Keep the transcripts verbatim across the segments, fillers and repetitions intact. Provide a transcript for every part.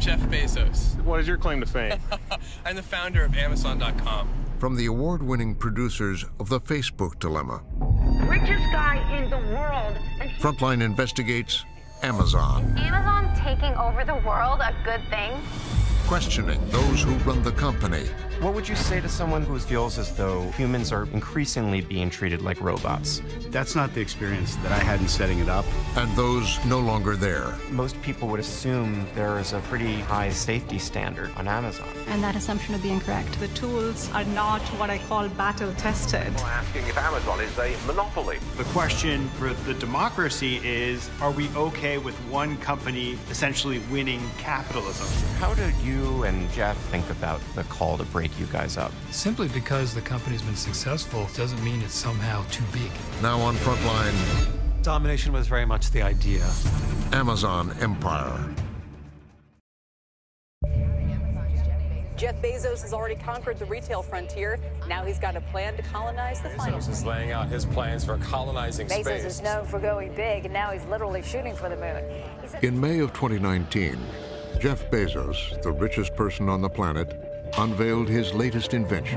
Jeff Bezos. What is your claim to fame? I'm the founder of Amazon dot com. From the award-winning producers of The Facebook Dilemma, Richest guy in the world. And Frontline investigates Amazon, Amazon taking over the world a good thing? questioning those who run the company. What would you say to someone who feels as though humans are increasingly being treated like robots? That's not the experience that I had in setting it up. And those no longer there. Most people would assume there is a pretty high safety standard on Amazon. And that assumption would be incorrect. The tools are not what I call battle-tested. We're asking if Amazon is a monopoly. The question for the democracy is, are we okay with one company essentially winning capitalism? How do you and Jeff think about the call to break you guys up? Simply because the company's been successful doesn't mean it's somehow too big. Now on Frontline, domination was very much the idea. Amazon Empire. Jeff Bezos has already conquered the retail frontier. Now he's got a plan to colonize the finance. Bezos is laying out his plans for colonizing Bezos space. Bezos is known for going big, and now he's literally shooting for the moon. In May of twenty nineteen, Jeff Bezos, the richest person on the planet, unveiled his latest invention.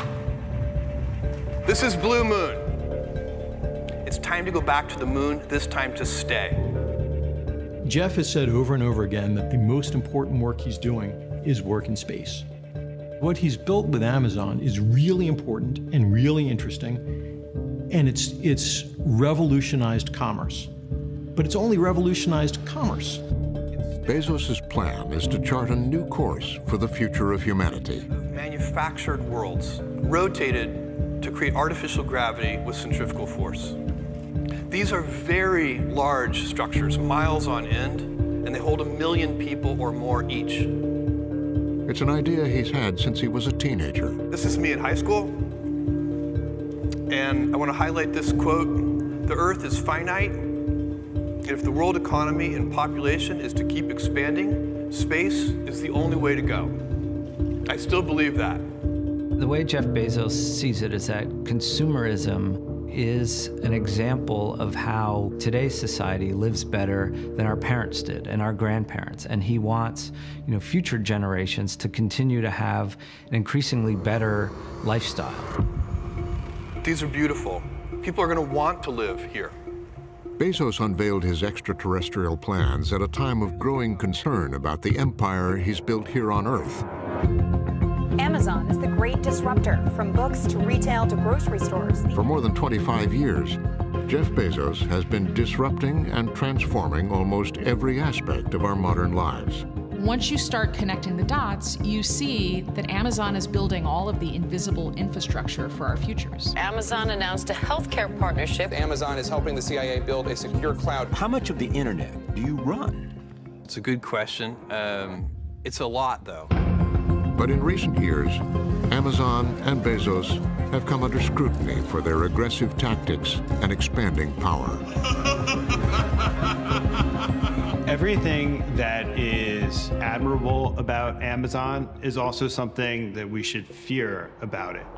This is Blue Moon. It's time to go back to the moon, this time to stay. Jeff has said over and over again that the most important work he's doing is work in space. What he's built with Amazon is really important and really interesting, and it's, it's revolutionized commerce. But it's only revolutionized commerce. Bezos' plan is to chart a new course for the future of humanity. Manufactured worlds rotated to create artificial gravity with centrifugal force. These are very large structures, miles on end, and they hold a million people or more each. It's an idea he's had since he was a teenager. This is me in high school, and I want to highlight this quote: "The Earth is finite, and if the world economy and population is to keep expanding, space is the only way to go." I still believe that. The way Jeff Bezos sees it is that consumerism is an example of how today's society lives better than our parents did and our grandparents. And he wants, you know, future generations to continue to have an increasingly better lifestyle. These are beautiful. People are going to want to live here. Bezos unveiled his extraterrestrial plans at a time of growing concern about the empire he's built here on Earth. Amazon is the great disruptor, from books to retail to grocery stores. For more than twenty-five years, Jeff Bezos has been disrupting and transforming almost every aspect of our modern lives. Once you start connecting the dots, you see that Amazon is building all of the invisible infrastructure for our futures. Amazon announced a healthcare partnership. Amazon is helping the C I A build a secure cloud. How much of the internet do you run? It's a good question. Um, it's a lot, though. But in recent years, Amazon and Bezos have come under scrutiny for their aggressive tactics and expanding power. Everything that is admirable about Amazon is also something that we should fear about it.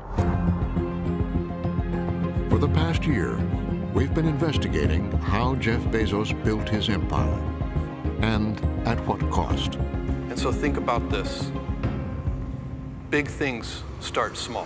For the past year, we've been investigating how Jeff Bezos built his empire and at what cost. And so think about this. Big things start small.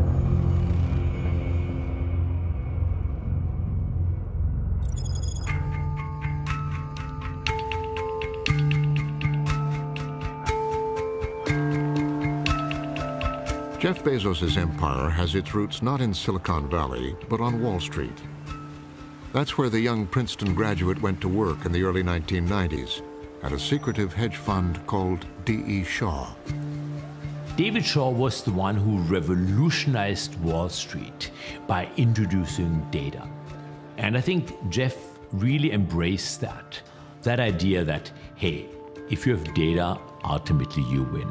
Jeff Bezos' empire has its roots not in Silicon Valley, but on Wall Street. That's where the young Princeton graduate went to work in the early nineteen nineties at a secretive hedge fund called D E Shaw. David Shaw was the one who revolutionized Wall Street by introducing data. And I think Jeff really embraced that. That idea that, hey, if you have data, ultimately you win.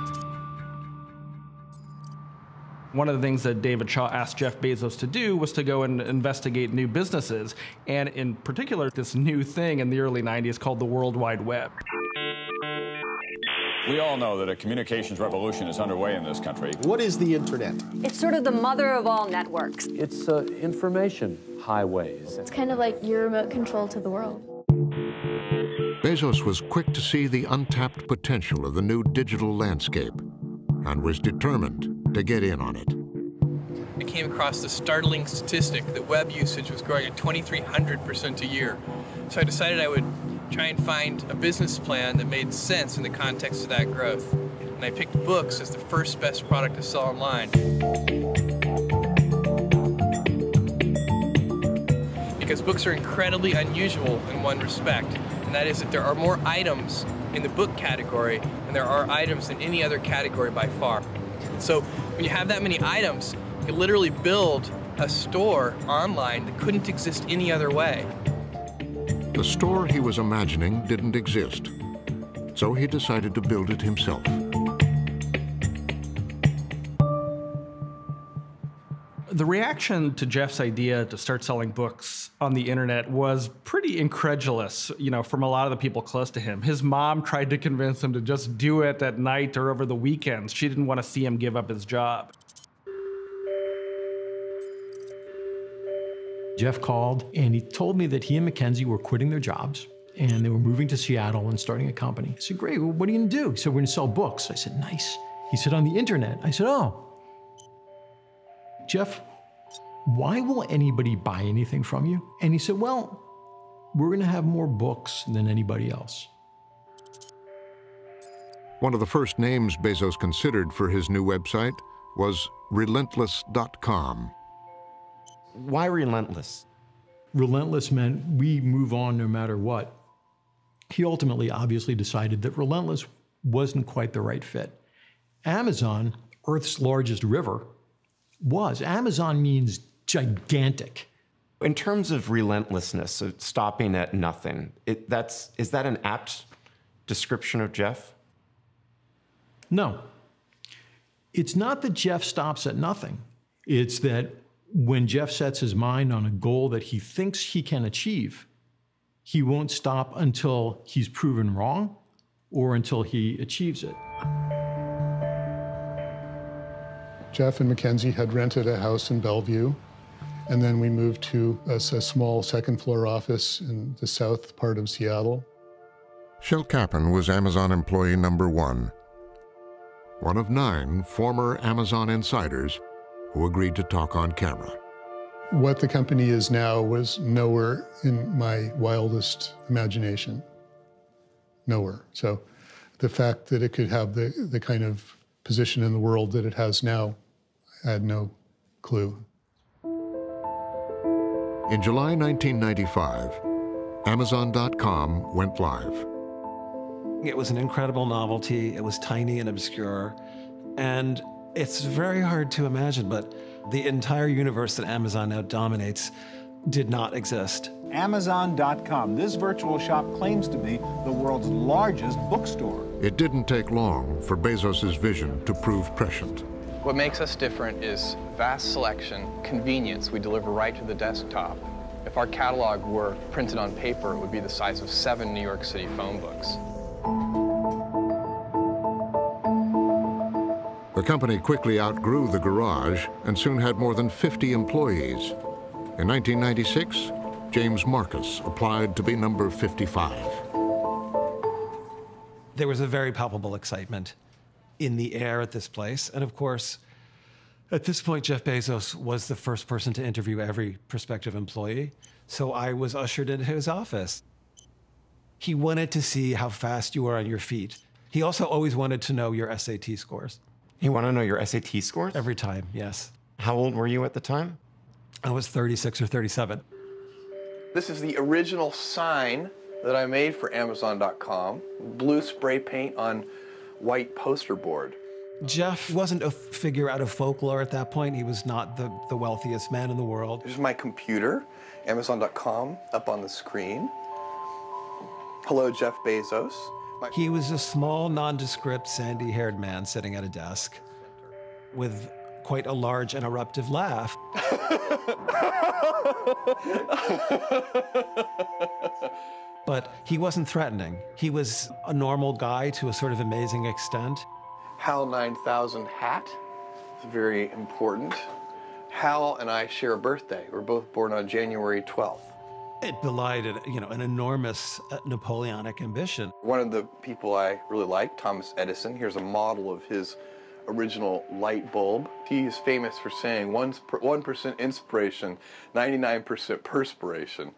One of the things that David Shaw asked Jeff Bezos to do was to go and investigate new businesses, and in particular, this new thing in the early nineties called the World Wide Web. We all know that a communications revolution is underway in this country. What is the internet? It's sort of the mother of all networks. It's uh, information highways. It's kind of like your remote control to the world. Bezos was quick to see the untapped potential of the new digital landscape and was determined to get in on it. I came across the startling statistic that web usage was growing at twenty-three hundred percent a year. So I decided I would try and find a business plan that made sense in the context of that growth. And I picked books as the first best product to sell online. Because books are incredibly unusual in one respect, and that is that there are more items in the book category than there are items in any other category by far. So when you have that many items, you can literally build a store online that couldn't exist any other way. The store he was imagining didn't exist, so he decided to build it himself. The reaction to Jeff's idea to start selling books on the internet was pretty incredulous, you know, from a lot of the people close to him. His mom tried to convince him to just do it at night or over the weekends. She didn't want to see him give up his job. Jeff called and he told me that he and Mackenzie were quitting their jobs and they were moving to Seattle and starting a company. I said, great, well, what are you gonna do? He said, we're gonna sell books. I said, nice. He said, on the internet. I said, oh. Jeff, why will anybody buy anything from you? And he said, well, we're gonna have more books than anybody else. One of the first names Bezos considered for his new website was relentless dot com. Why relentless? Relentless meant we move on no matter what. He ultimately obviously decided that relentless wasn't quite the right fit. Amazon, Earth's largest river, was. Amazon means gigantic. In terms of relentlessness, so stopping at nothing, it, that's, is that an apt description of Jeff? No. It's not that Jeff stops at nothing. It's that when Jeff sets his mind on a goal that he thinks he can achieve, he won't stop until he's proven wrong or until he achieves it. Jeff and Mackenzie had rented a house in Bellevue, and then we moved to a, a small second floor office in the south part of Seattle. Shel Kappan was Amazon employee number one, one of nine former Amazon insiders who agreed to talk on camera. What the company is now was nowhere in my wildest imagination. Nowhere. So the fact that it could have the, the kind of position in the world that it has now, I had no clue. In July nineteen ninety-five, Amazon dot com went live. It was an incredible novelty. It was tiny and obscure. And it's very hard to imagine, but the entire universe that Amazon now dominates did not exist. Amazon dot com. This virtual shop claims to be the world's largest bookstore. It didn't take long for Bezos' vision to prove prescient. What makes us different is vast selection, convenience. We deliver right to the desktop. If our catalog were printed on paper, it would be the size of seven New York City phone books. The company quickly outgrew the garage and soon had more than fifty employees. In nineteen ninety-six, James Marcus applied to be number fifty-five. There was a very palpable excitement in the air at this place. And of course, at this point, Jeff Bezos was the first person to interview every prospective employee. So I was ushered into his office. He wanted to see how fast you were on your feet. He also always wanted to know your S A T scores. You want to know your S A T scores? Every time, yes. How old were you at the time? I was thirty-six or thirty-seven. This is the original sign that I made for Amazon dot com. Blue spray paint on white poster board. Jeff wasn't a figure out of folklore at that point. He was not the, the wealthiest man in the world. Here's my computer, Amazon dot com, up on the screen. Hello, Jeff Bezos. My he was a small, nondescript, sandy-haired man sitting at a desk with quite a large and eruptive laugh. But he wasn't threatening. He was a normal guy to a sort of amazing extent. Hal nine thousand hat is very important. Hal and I share a birthday. We're both born on January twelfth. It belied, you know, an enormous uh, Napoleonic ambition. One of the people I really like, Thomas Edison, here's a model of his original light bulb. He is famous for saying one percent inspiration, ninety-nine percent perspiration.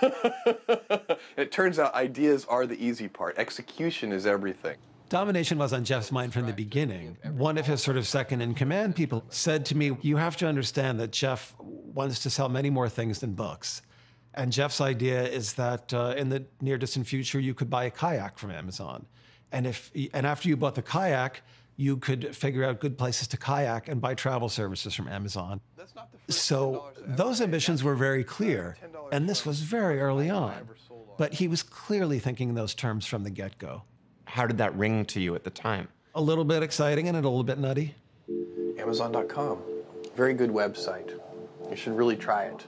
It turns out ideas are the easy part. Execution is everything. Domination was on Jeff's mind from the beginning. One of his sort of second-in-command people said to me, you have to understand that Jeff wants to sell many more things than books. And Jeff's idea is that uh, in the near-distant future, you could buy a kayak from Amazon. And, if, and after you bought the kayak, you could figure out good places to kayak and buy travel services from Amazon. So those ambitions were very clear, and this was very early on. But he was clearly thinking in those terms from the get-go. How did that ring to you at the time? A little bit exciting and a little bit nutty. Amazon dot com, very good website. You should really try it.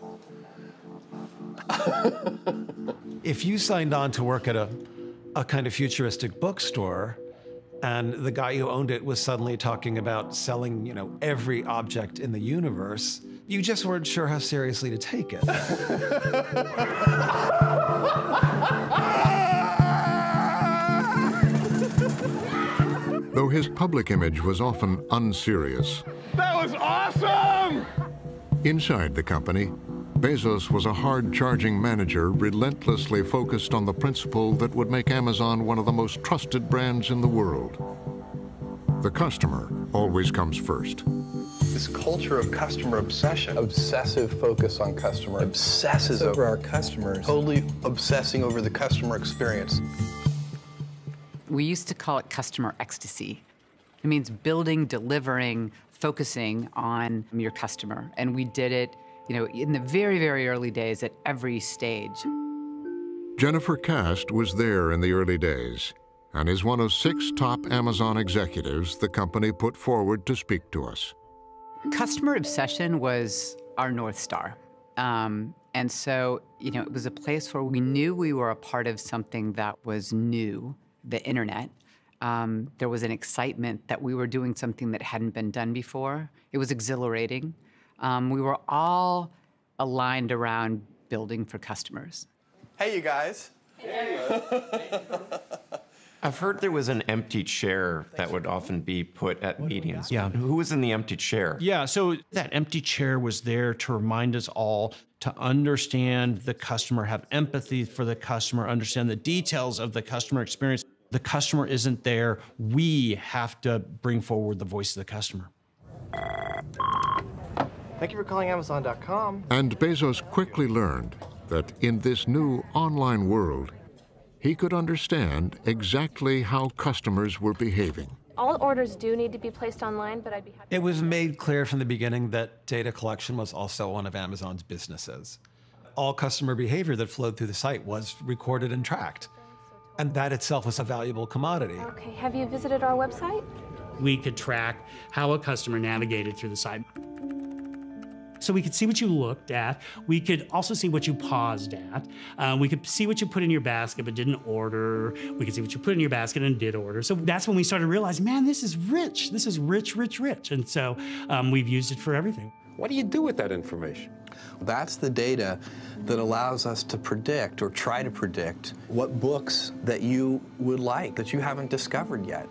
If you signed on to work at a, a kind of futuristic bookstore, and the guy who owned it was suddenly talking about selling, you know, every object in the universe, you just weren't sure how seriously to take it. Though his public image was often unserious, that was awesome! Inside the company, Bezos was a hard-charging manager relentlessly focused on the principle that would make Amazon one of the most trusted brands in the world. The customer always comes first. This culture of customer obsession, obsessive focus on customer, obsesses over our customers, totally obsessing over the customer experience. We used to call it customer ecstasy. It means building, delivering, focusing on your customer. And we did it, you know, in the very, very early days at every stage. Jennifer Cast was there in the early days and is one of six top Amazon executives the company put forward to speak to us. Customer obsession was our North Star. Um, and so, you know, it was a place where we knew we were a part of something that was new, the internet. Um, there was an excitement that we were doing something that hadn't been done before. It was exhilarating. Um, we were all aligned around building for customers. Hey, you guys. I've heard there was an empty chair that would often be put at meetings. Yeah. Who was in the empty chair? Yeah, so that empty chair was there to remind us all to understand the customer, have empathy for the customer, understand the details of the customer experience. The customer isn't there. We have to bring forward the voice of the customer. Thank you for calling Amazon dot com. And Bezos quickly learned that in this new online world, he could understand exactly how customers were behaving. All orders do need to be placed online, but I'd be happy. It was made clear from the beginning that data collection was also one of Amazon's businesses. All customer behavior that flowed through the site was recorded and tracked. And that itself was a valuable commodity. Okay, have you visited our website? We could track how a customer navigated through the site. So we could see what you looked at. We could also see what you paused at. Um, we could see what you put in your basket but didn't order. We could see what you put in your basket and did order. So that's when we started realizing, man, this is rich. This is rich, rich, rich. And so um, we've used it for everything. What do you do with that information? That's the data that allows us to predict or try to predict what books that you would like that you haven't discovered yet.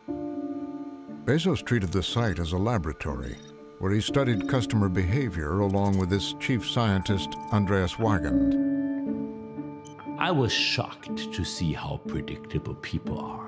Bezos treated the site as a laboratory where he studied customer behavior along with his chief scientist, Andreas Weigand. I was shocked to see how predictable people are.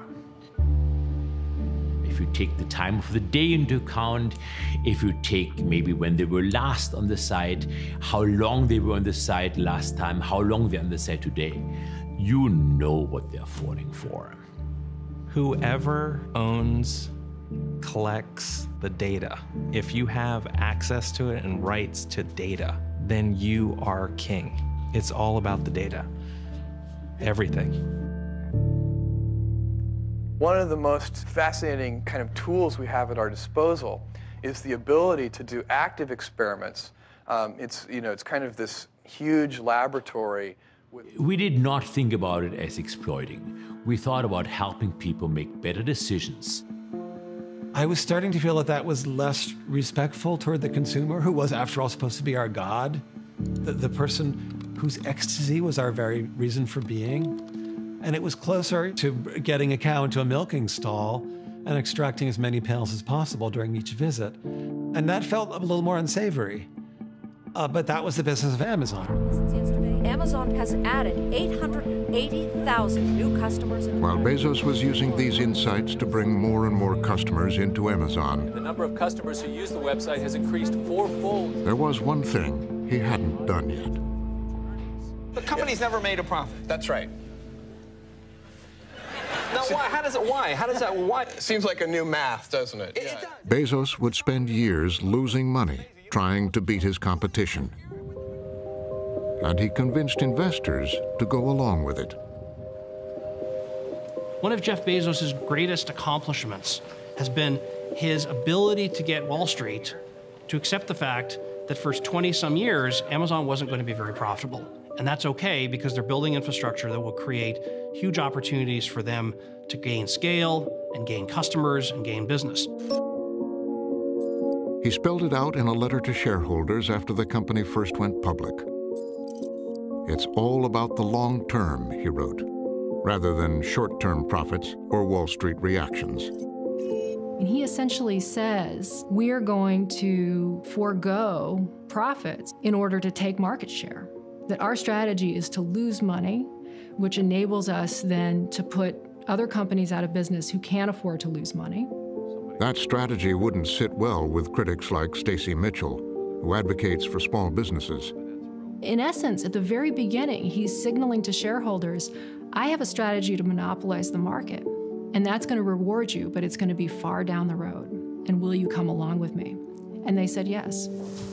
If you take the time of the day into account, if you take maybe when they were last on the site, how long they were on the site last time, how long they're on the site today, you know what they're falling for. Whoever owns, collects the data, if you have access to it and rights to data, then you are king. It's all about the data. Everything. One of the most fascinating kind of tools we have at our disposal is the ability to do active experiments. Um, it's, you know, it's kind of this huge laboratory. We did not think about it as exploiting. We thought about helping people make better decisions. I was starting to feel that that was less respectful toward the consumer, who was, after all, supposed to be our God. The, the person whose ecstasy was our very reason for being. And it was closer to getting a cow into a milking stall and extracting as many pails as possible during each visit. And that felt a little more unsavory. Uh, but that was the business of Amazon. Amazon has added eight hundred eighty thousand new customers. While Bezos was using these insights to bring more and more customers into Amazon, The number of customers who use the website has increased fourfold. there was one thing he hadn't done yet. The company's never made a profit. That's right. Now, why? How does it? Why? How does that? Why? Seems like a new math, doesn't it? It, it does. Bezos would spend years losing money trying to beat his competition. And he convinced investors to go along with it. One of Jeff Bezos' greatest accomplishments has been his ability to get Wall Street to accept the fact that for twenty some years, Amazon wasn't going to be very profitable. And that's okay because they're building infrastructure that will create huge opportunities for them to gain scale and gain customers and gain business. He spelled it out in a letter to shareholders after the company first went public. It's all about the long term, he wrote, rather than short-term profits or Wall Street reactions. And he essentially says, we're going to forego profits in order to take market share. That our strategy is to lose money, which enables us then to put other companies out of business who can't afford to lose money. That strategy wouldn't sit well with critics like Stacy Mitchell, who advocates for small businesses. In essence, at the very beginning, he's signaling to shareholders, I have a strategy to monopolize the market, and that's going to reward you, but it's going to be far down the road. And will you come along with me? And they said yes.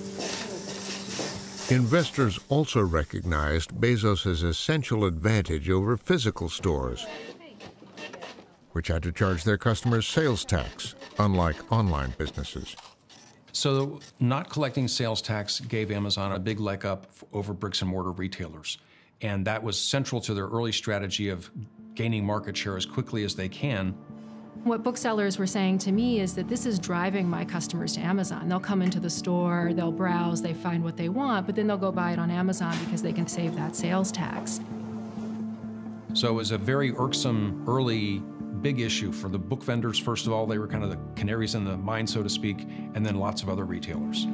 Investors also recognized Bezos' essential advantage over physical stores, which had to charge their customers sales tax, unlike online businesses. So not collecting sales tax gave Amazon a big leg up over bricks and mortar retailers. And that was central to their early strategy of gaining market share as quickly as they can. What booksellers were saying to me is that this is driving my customers to Amazon. They'll come into the store, they'll browse, they find what they want, but then they'll go buy it on Amazon because they can save that sales tax. So it was a very irksome early big issue for the book vendors. First of all, they were kind of the canaries in the mine, so to speak, and then lots of other retailers.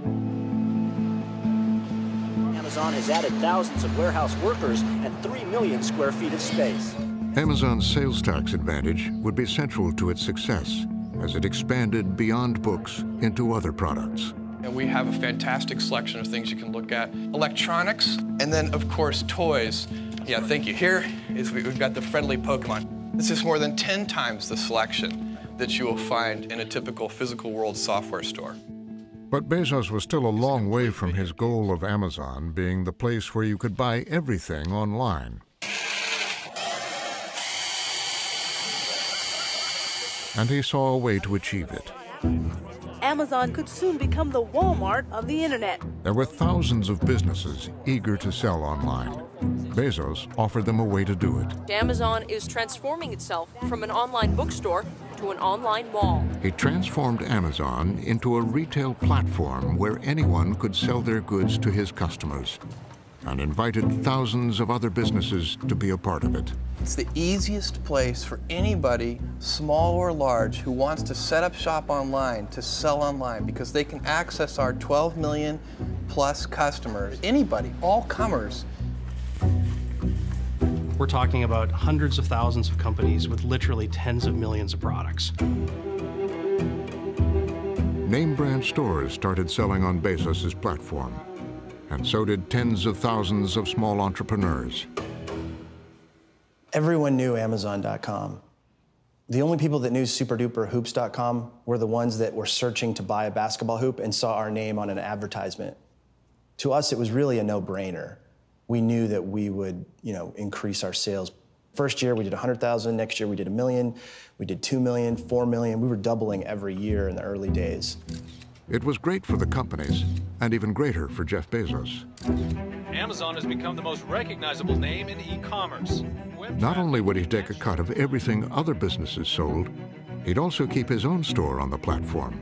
Amazon has added thousands of warehouse workers and three million square feet of space. Amazon's sales tax advantage would be central to its success as it expanded beyond books into other products. And we have a fantastic selection of things you can look at. Electronics, and then, of course, toys. Yeah, thank you. Here is we've got the friendly Pokemon. This is more than ten times the selection that you will find in a typical physical world software store. But Bezos was still a long way from his goal of Amazon being the place where you could buy everything online. And he saw a way to achieve it. Amazon could soon become the Walmart of the internet. There were thousands of businesses eager to sell online. Bezos offered them a way to do it. Amazon is transforming itself from an online bookstore to an online mall. He transformed Amazon into a retail platform where anyone could sell their goods to his customers, and invited thousands of other businesses to be a part of it. It's the easiest place for anybody, small or large, who wants to set up shop online, to sell online, because they can access our twelve million plus customers. Anybody, all comers. We're talking about hundreds of thousands of companies with literally tens of millions of products. Name brand stores started selling on Bezos' platform, and so did tens of thousands of small entrepreneurs. Everyone knew Amazon dot com. The only people that knew super duper hoops dot com were the ones that were searching to buy a basketball hoop and saw our name on an advertisement. To us, it was really a no-brainer. We knew that we would, you know, increase our sales. First year, we did one hundred thousand. Next year, we did a million. We did two million, four million. We were doubling every year in the early days. It was great for the companies, and even greater for Jeff Bezos. Amazon has become the most recognizable name in e-commerce. Not only would he take a cut of everything other businesses sold, he'd also keep his own store on the platform,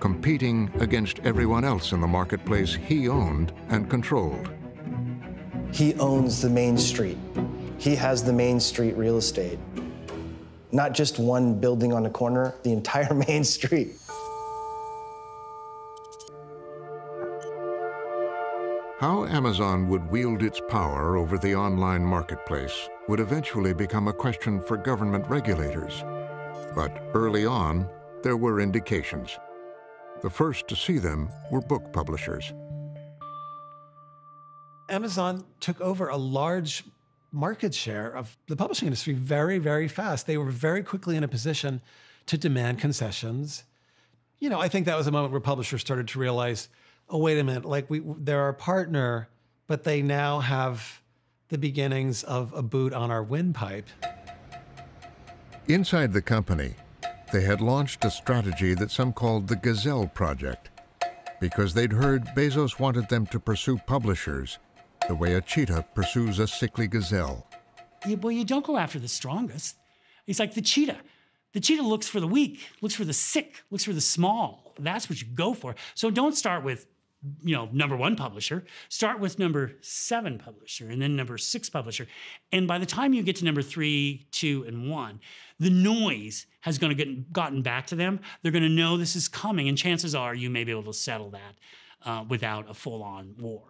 competing against everyone else in the marketplace he owned and controlled. He owns the main street. He has the main street real estate. Not just one building on a corner, the entire main street. How Amazon would wield its power over the online marketplace would eventually become a question for government regulators. But early on, there were indications. The first to see them were book publishers. Amazon took over a large market share of the publishing industry very, very fast. They were very quickly in a position to demand concessions. You know, I think that was a moment where publishers started to realize, oh, wait a minute, like we, they're our partner, but they now have the beginnings of a boot on our windpipe. Inside the company, they had launched a strategy that some called the Gazelle Project, because they'd heard Bezos wanted them to pursue publishers the way a cheetah pursues a sickly gazelle. Yeah, well, you don't go after the strongest. It's like the cheetah. The cheetah looks for the weak, looks for the sick, looks for the small. That's what you go for. So don't start with, you know, number one publisher. Start with number seven publisher and then number six publisher. And by the time you get to number three, two, and one, the noise has gonna get gotten back to them. They're gonna know this is coming, and chances are you may be able to settle that uh, without a full-on war.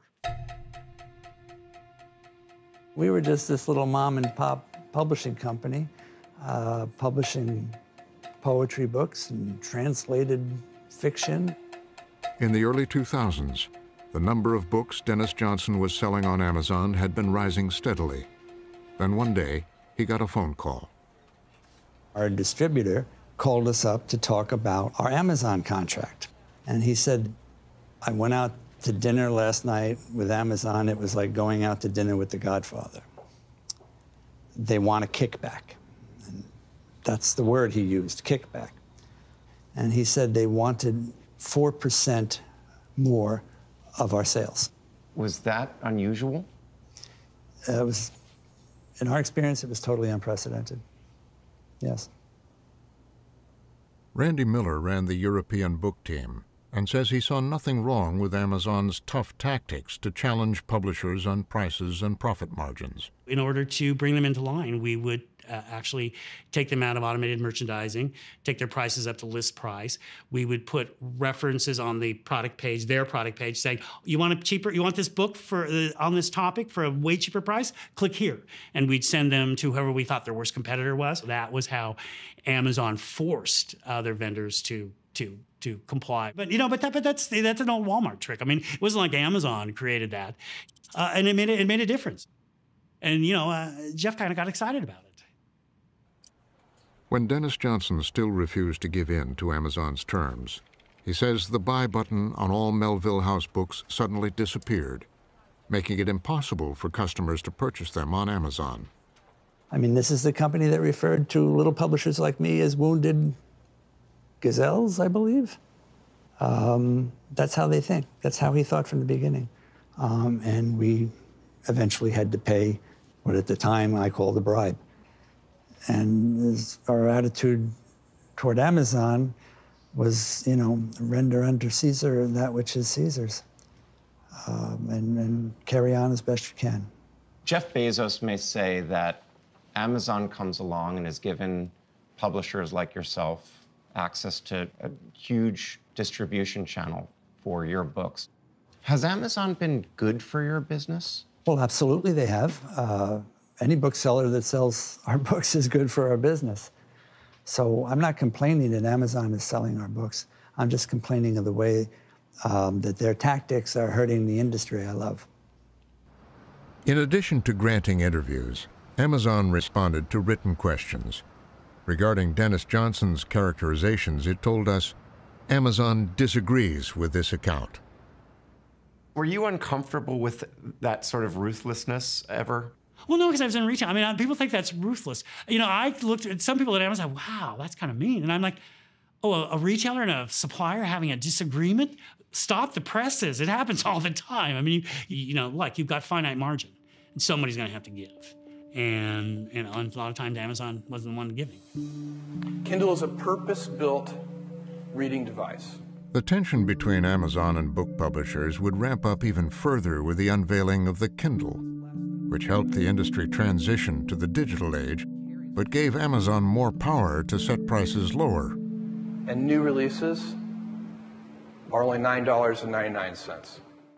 We were just this little mom and pop publishing company, uh, publishing poetry books and translated fiction. In the early two thousands, the number of books Dennis Johnson was selling on Amazon had been rising steadily. Then one day, he got a phone call. Our distributor called us up to talk about our Amazon contract. And he said, I went out to dinner last night with Amazon. It was like going out to dinner with the Godfather. They want a kickback. And that's the word he used, kickback. And he said they wanted four percent more of our sales. Was that unusual? Uh, it was, in our experience, it was totally unprecedented. Yes. Randy Miller ran the European book team and says he saw nothing wrong with Amazon's tough tactics to challenge publishers on prices and profit margins. In order to bring them into line, we would uh, actually take them out of automated merchandising, take their prices up to list price. We would put references on the product page, their product page, saying, you want it cheaper, you want this book for uh, on this topic for a way cheaper price? Click here. And we'd send them to whoever we thought their worst competitor was. That was how Amazon forced other vendors to to to comply. But you know, but that but that's that's an old Walmart trick. I mean, it wasn't like Amazon created that, uh, and it made it, it made a difference. And you know, uh, Jeff kind of got excited about it. When Dennis Johnson still refused to give in to Amazon's terms, he says the buy button on all Melville House books suddenly disappeared, making it impossible for customers to purchase them on Amazon. I mean, this is the company that referred to little publishers like me as wounded gazelles, I believe. Um, that's how they think. That's how he thought from the beginning. Um, and we eventually had to pay what at the time I called a bribe. And our attitude toward Amazon was, you know, render unto Caesar that which is Caesar's, um, and, and carry on as best you can. Jeff Bezos may say that Amazon comes along and has given publishers like yourself access to a huge distribution channel for your books. Has Amazon been good for your business? Well, absolutely they have. Uh, any bookseller that sells our books is good for our business. So I'm not complaining that Amazon is selling our books. I'm just complaining of the way um, that their tactics are hurting the industry I love. In addition to granting interviews, Amazon responded to written questions. Regarding Dennis Johnson's characterizations, it told us, Amazon disagrees with this account. Were you uncomfortable with that sort of ruthlessness ever? Well, no, because I was in retail. I mean, people think that's ruthless. You know, I looked at some people at Amazon, wow, that's kind of mean. And I'm like, oh, a, a retailer and a supplier having a disagreement? Stop the presses. It happens all the time. I mean, you, you know, like you've got finite margin, and somebody's going to have to give. And, and a lot of times Amazon wasn't the one giving. Kindle is a purpose-built reading device. The tension between Amazon and book publishers would ramp up even further with the unveiling of the Kindle. which helped the industry transition to the digital age, but gave Amazon more power to set prices lower. And new releases are only nine dollars and ninety-nine cents.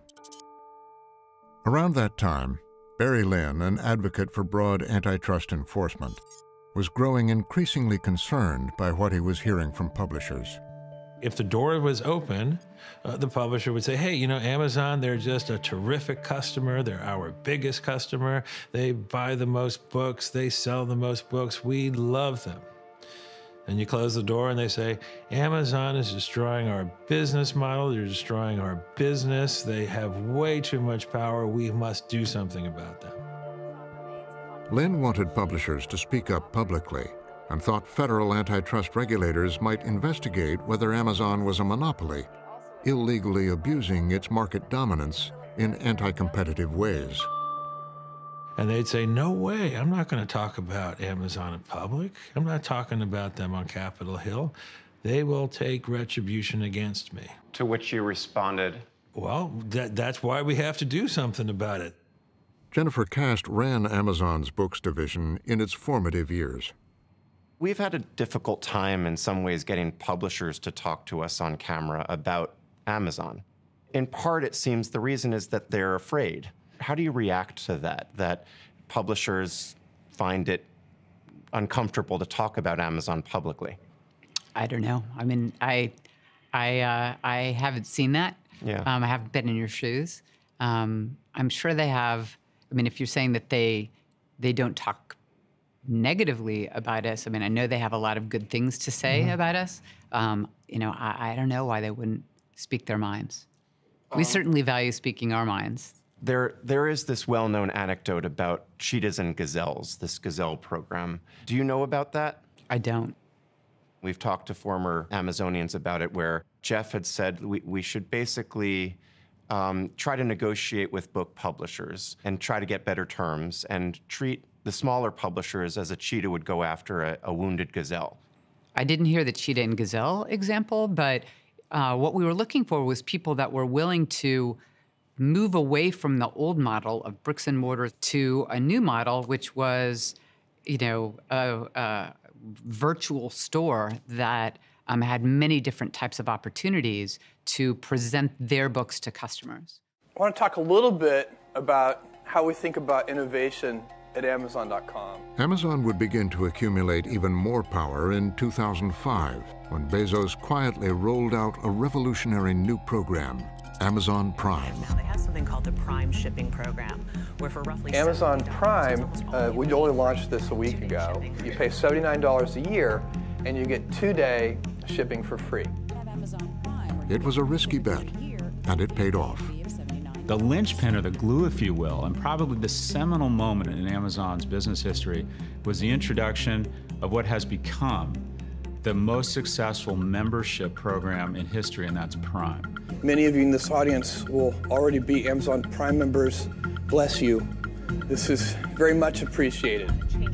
Around that time, Barry Lynn, an advocate for broad antitrust enforcement, was growing increasingly concerned by what he was hearing from publishers. If the door was open, uh, the publisher would say, hey, you know, Amazon, they're just a terrific customer. They're our biggest customer. They buy the most books. They sell the most books. We love them. And you close the door and they say, Amazon is destroying our business model. They're destroying our business. They have way too much power. We must do something about them. Lynn wanted publishers to speak up publicly and thought federal antitrust regulators might investigate whether Amazon was a monopoly, illegally abusing its market dominance in anti-competitive ways. And they'd say, no way, I'm not going to talk about Amazon in public. I'm not talking about them on Capitol Hill. They will take retribution against me. To which you responded, well, that, that's why we have to do something about it. Jennifer Cast ran Amazon's books division in its formative years. We've had a difficult time in some ways getting publishers to talk to us on camera about Amazon. In part, it seems the reason is that they're afraid. How do you react to that, that publishers find it uncomfortable to talk about Amazon publicly? I don't know. I mean, I, I, uh, I haven't seen that. Yeah. Um, I haven't been in your shoes. Um, I'm sure they have. I mean, if you're saying that they, they don't talk negatively about us, I mean, I know they have a lot of good things to say mm-hmm. about us. Um, you know, I, I don't know why they wouldn't speak their minds. Um, we certainly value speaking our minds. There, there is this well-known anecdote about cheetahs and gazelles, this gazelle program. Do you know about that? I don't. We've talked to former Amazonians about it, where Jeff had said we, we should basically um, try to negotiate with book publishers and try to get better terms and treat the smaller publishers as a cheetah would go after a, a wounded gazelle. I didn't hear the cheetah and gazelle example, but uh, what we were looking for was people that were willing to move away from the old model of bricks and mortar to a new model, which was, you know, a, a virtual store that um, had many different types of opportunities to present their books to customers. I want to talk a little bit about how we think about innovation at Amazon dot com. Amazon would begin to accumulate even more power in two thousand five, when Bezos quietly rolled out a revolutionary new program, Amazon Prime. Now they have something called the Prime Shipping Program, where for roughly Amazon Prime, uh, we only launched this a week ago. You pay seventy-nine dollars a year, and you get two-day shipping for free. It was a risky bet, and it paid off. The linchpin, or the glue, if you will, and probably the seminal moment in Amazon's business history was the introduction of what has become the most successful membership program in history, and that's Prime. Many of you in this audience will already be Amazon Prime members. Bless you. This is very much appreciated.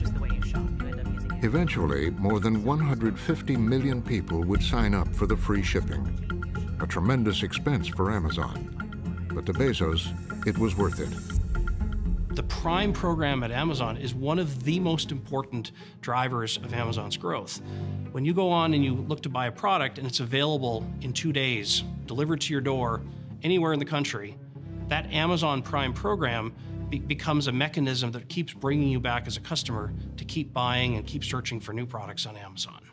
Eventually, more than one hundred fifty million people would sign up for the free shipping, a tremendous expense for Amazon. But to Bezos, it was worth it. The Prime program at Amazon is one of the most important drivers of Amazon's growth. When you go on and you look to buy a product and it's available in two days, delivered to your door, anywhere in the country, that Amazon Prime program be becomes a mechanism that keeps bringing you back as a customer to keep buying and keep searching for new products on Amazon.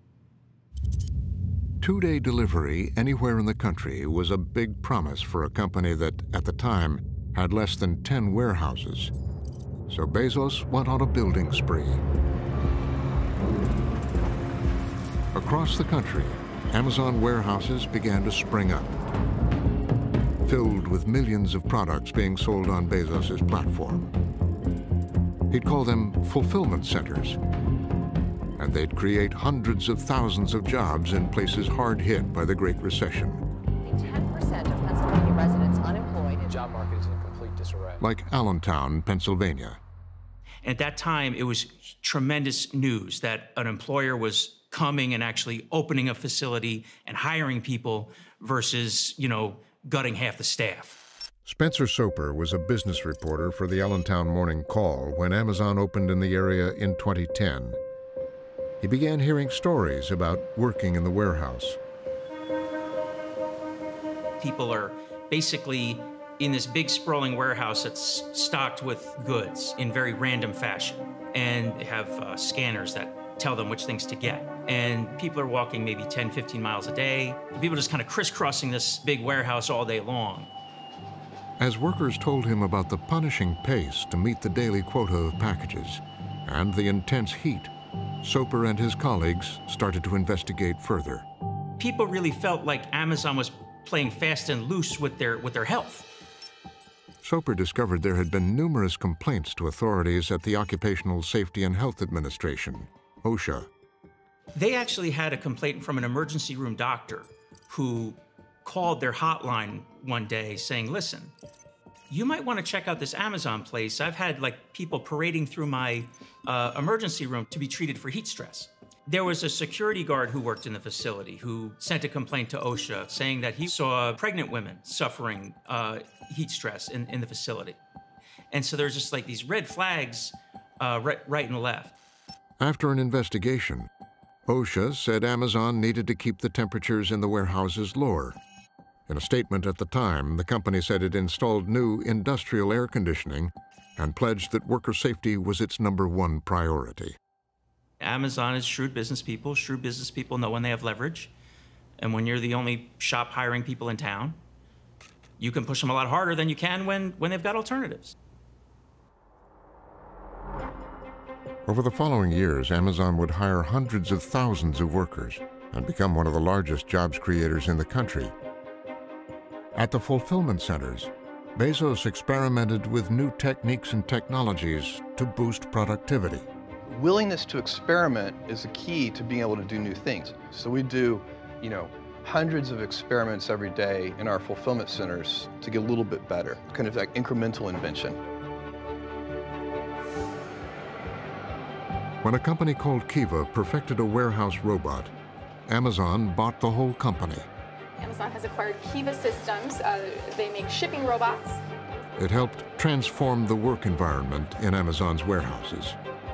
Two-day delivery anywhere in the country was a big promise for a company that, at the time, had less than ten warehouses. So Bezos went on a building spree. Across the country, Amazon warehouses began to spring up, filled with millions of products being sold on Bezos's platform. He'd call them fulfillment centers, and they'd create hundreds of thousands of jobs in places hard hit by the Great Recession. ten percent of Pennsylvania residents unemployed. The job market is in complete disarray. Like Allentown, Pennsylvania. At that time, it was tremendous news that an employer was coming and actually opening a facility and hiring people versus, you know, gutting half the staff. Spencer Soper was a business reporter for the Allentown Morning Call when Amazon opened in the area in twenty ten. He began hearing stories about working in the warehouse. People are basically in this big sprawling warehouse that's stocked with goods in very random fashion. And they have uh, scanners that tell them which things to get. And people are walking maybe ten, fifteen miles a day. People are just kind of crisscrossing this big warehouse all day long. As workers told him about the punishing pace to meet the daily quota of packages and the intense heat, Soper and his colleagues started to investigate further. People really felt like Amazon was playing fast and loose with their, with their health. Soper discovered there had been numerous complaints to authorities at the Occupational Safety and Health Administration, OSHA. They actually had a complaint from an emergency room doctor who called their hotline one day saying, listen, you might want to check out this Amazon place. I've had like people parading through my uh, emergency room to be treated for heat stress. There was a security guard who worked in the facility who sent a complaint to OSHA saying that he saw pregnant women suffering uh, heat stress in, in the facility. And so there's just like these red flags uh, right, right and left. After an investigation, OSHA said Amazon needed to keep the temperatures in the warehouses lower. In a statement at the time, the company said it installed new industrial air conditioning and pledged that worker safety was its number one priority. Amazon is shrewd business people. Shrewd business people know when they have leverage. And when you're the only shop hiring people in town, you can push them a lot harder than you can when, when they've got alternatives. Over the following years, Amazon would hire hundreds of thousands of workers and become one of the largest jobs creators in the country. At the fulfillment centers, Bezos experimented with new techniques and technologies to boost productivity. Willingness to experiment is the key to being able to do new things. So we do, you know, hundreds of experiments every day in our fulfillment centers to get a little bit better, kind of like incremental invention. When a company called Kiva perfected a warehouse robot, Amazon bought the whole company. Amazon has acquired Kiva Systems. Uh, they make shipping robots. It helped transform the work environment in Amazon's warehouses.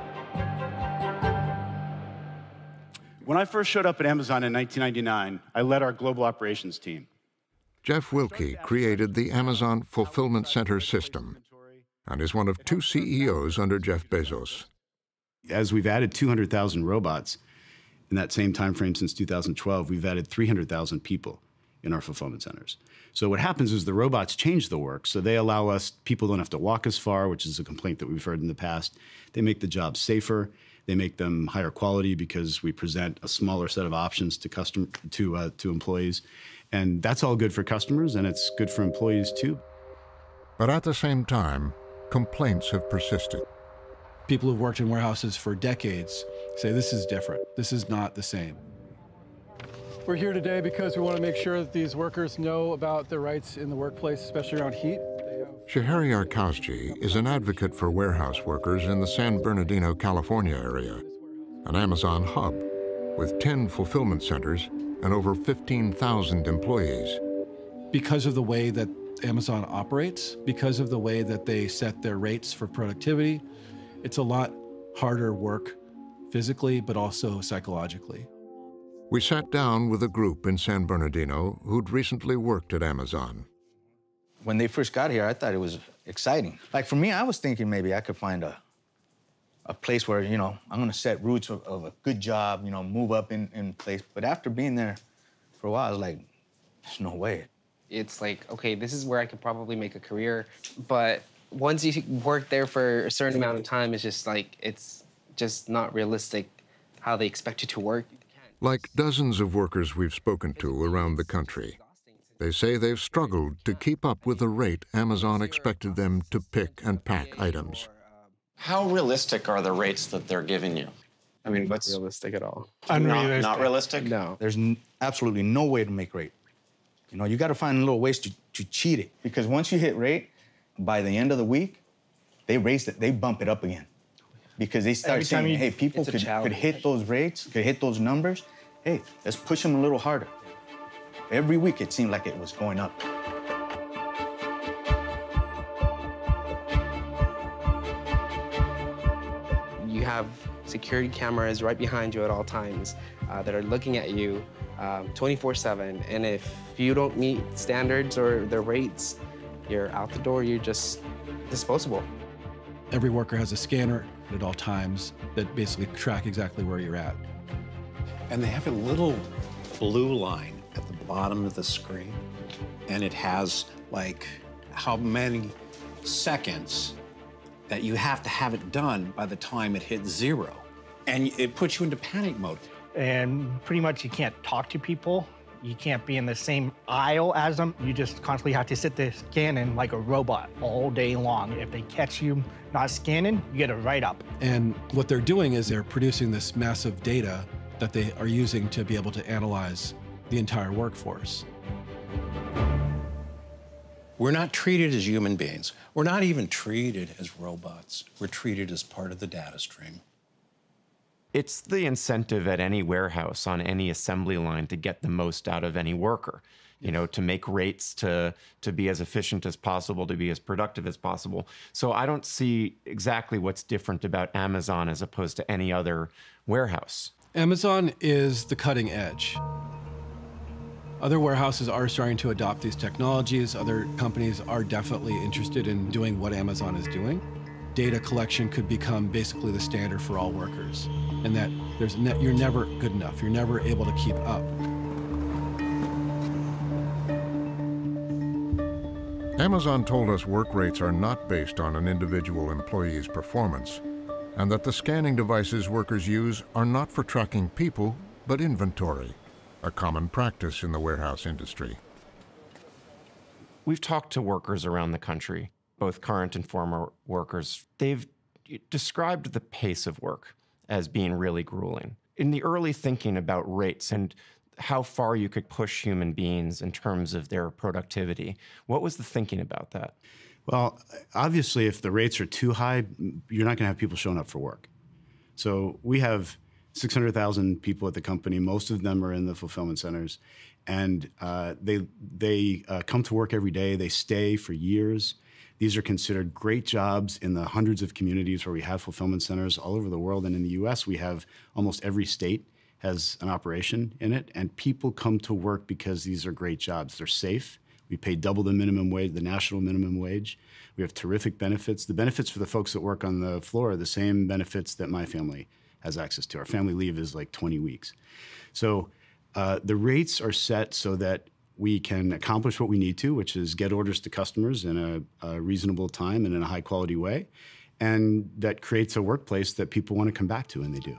When I first showed up at Amazon in nineteen ninety-nine, I led our global operations team. Jeff Wilkie created the Amazon Fulfillment Center system and is one of two C E Os under Jeff Bezos. As we've added two hundred thousand robots in that same time frame since two thousand twelve, we've added three hundred thousand people in our fulfillment centers. So what happens is the robots change the work. So they allow us, people don't have to walk as far, which is a complaint that we've heard in the past. They make the job safer. They make them higher quality because we present a smaller set of options to custom, to, uh, to employees. And that's all good for customers, and it's good for employees too. But at the same time, complaints have persisted. People who've worked in warehouses for decades say this is different. This is not the same. We're here today because we want to make sure that these workers know about their rights in the workplace, especially around heat. Shahari Arkowski is an advocate for warehouse workers in the San Bernardino, California area, an Amazon hub with ten fulfillment centers and over fifteen thousand employees. Because of the way that Amazon operates, because of the way that they set their rates for productivity, it's a lot harder work physically, but also psychologically. We sat down with a group in San Bernardino who'd recently worked at Amazon. When they first got here, I thought it was exciting. Like for me, I was thinking maybe I could find a, a place where, you know, I'm gonna set roots of, of a good job, you know, move up in, in place. But after being there for a while, I was like, there's no way. It's like, okay, this is where I could probably make a career. But once you work there for a certain amount of time, it's just like, it's just not realistic how they expect you to work. Like dozens of workers we've spoken to around the country, they say they've struggled to keep up with the rate Amazon expected them to pick and pack items. How realistic are the rates that they're giving you? I mean, what's realistic at all? Not, not realistic? No. There's n absolutely no way to make rate. You know, you got to find little ways to, to cheat it. Because once you hit rate, by the end of the week, they raise it, they bump it up again. Because they start Every time saying, you- hey, people it's a could, could challenge. hit those rates, could hit those numbers. Hey, let's push them a little harder. Every week, it seemed like it was going up. security cameras right behind you at all times uh, that are looking at you twenty-four seven. And if you don't meet standards or the rates, you're out the door, you're just disposable. Every worker has a scanner at all times that basically track exactly where you're at. And they have a little blue line at the bottom of the screen, and it has like how many seconds that you have to have it done by the time it hits zero. And it puts you into panic mode. And pretty much you can't talk to people. You can't be in the same aisle as them. You just constantly have to sit there scanning like a robot all day long. If they catch you not scanning, you get a write-up. And what they're doing is they're producing this massive data that they are using to be able to analyze the entire workforce. We're not treated as human beings. We're not even treated as robots. We're treated as part of the data stream. It's the incentive at any warehouse on any assembly line to get the most out of any worker, you know, to make rates, to, to be as efficient as possible, to be as productive as possible. So I don't see exactly what's different about Amazon as opposed to any other warehouse. Amazon is the cutting edge. Other warehouses are starting to adopt these technologies. Other companies are definitely interested in doing what Amazon is doing. Data collection could become basically the standard for all workers, and that there's ne you're never good enough. You're never able to keep up. Amazon told us work rates are not based on an individual employee's performance, and that the scanning devices workers use are not for tracking people, but inventory, a common practice in the warehouse industry. We've talked to workers around the country, both current and former workers. They've described the pace of work as being really grueling. In the early thinking about rates and how far you could push human beings in terms of their productivity, what was the thinking about that? Well, obviously, if the rates are too high, you're not going to have people showing up for work. So we have six hundred thousand people at the company. Most of them are in the fulfillment centers. And uh, they, they uh, come to work every day. They stay for years. These are considered great jobs in the hundreds of communities where we have fulfillment centers all over the world. And in the U S, we have almost every state has an operation in it. And people come to work because these are great jobs. They're safe. We pay double the minimum wage, the national minimum wage. We have terrific benefits. The benefits for the folks that work on the floor are the same benefits that my family has access to. Our family leave is like twenty weeks. So uh, the rates are set so that we can accomplish what we need to, which is get orders to customers in a, a reasonable time and in a high quality way. And that creates a workplace that people want to come back to, and they do.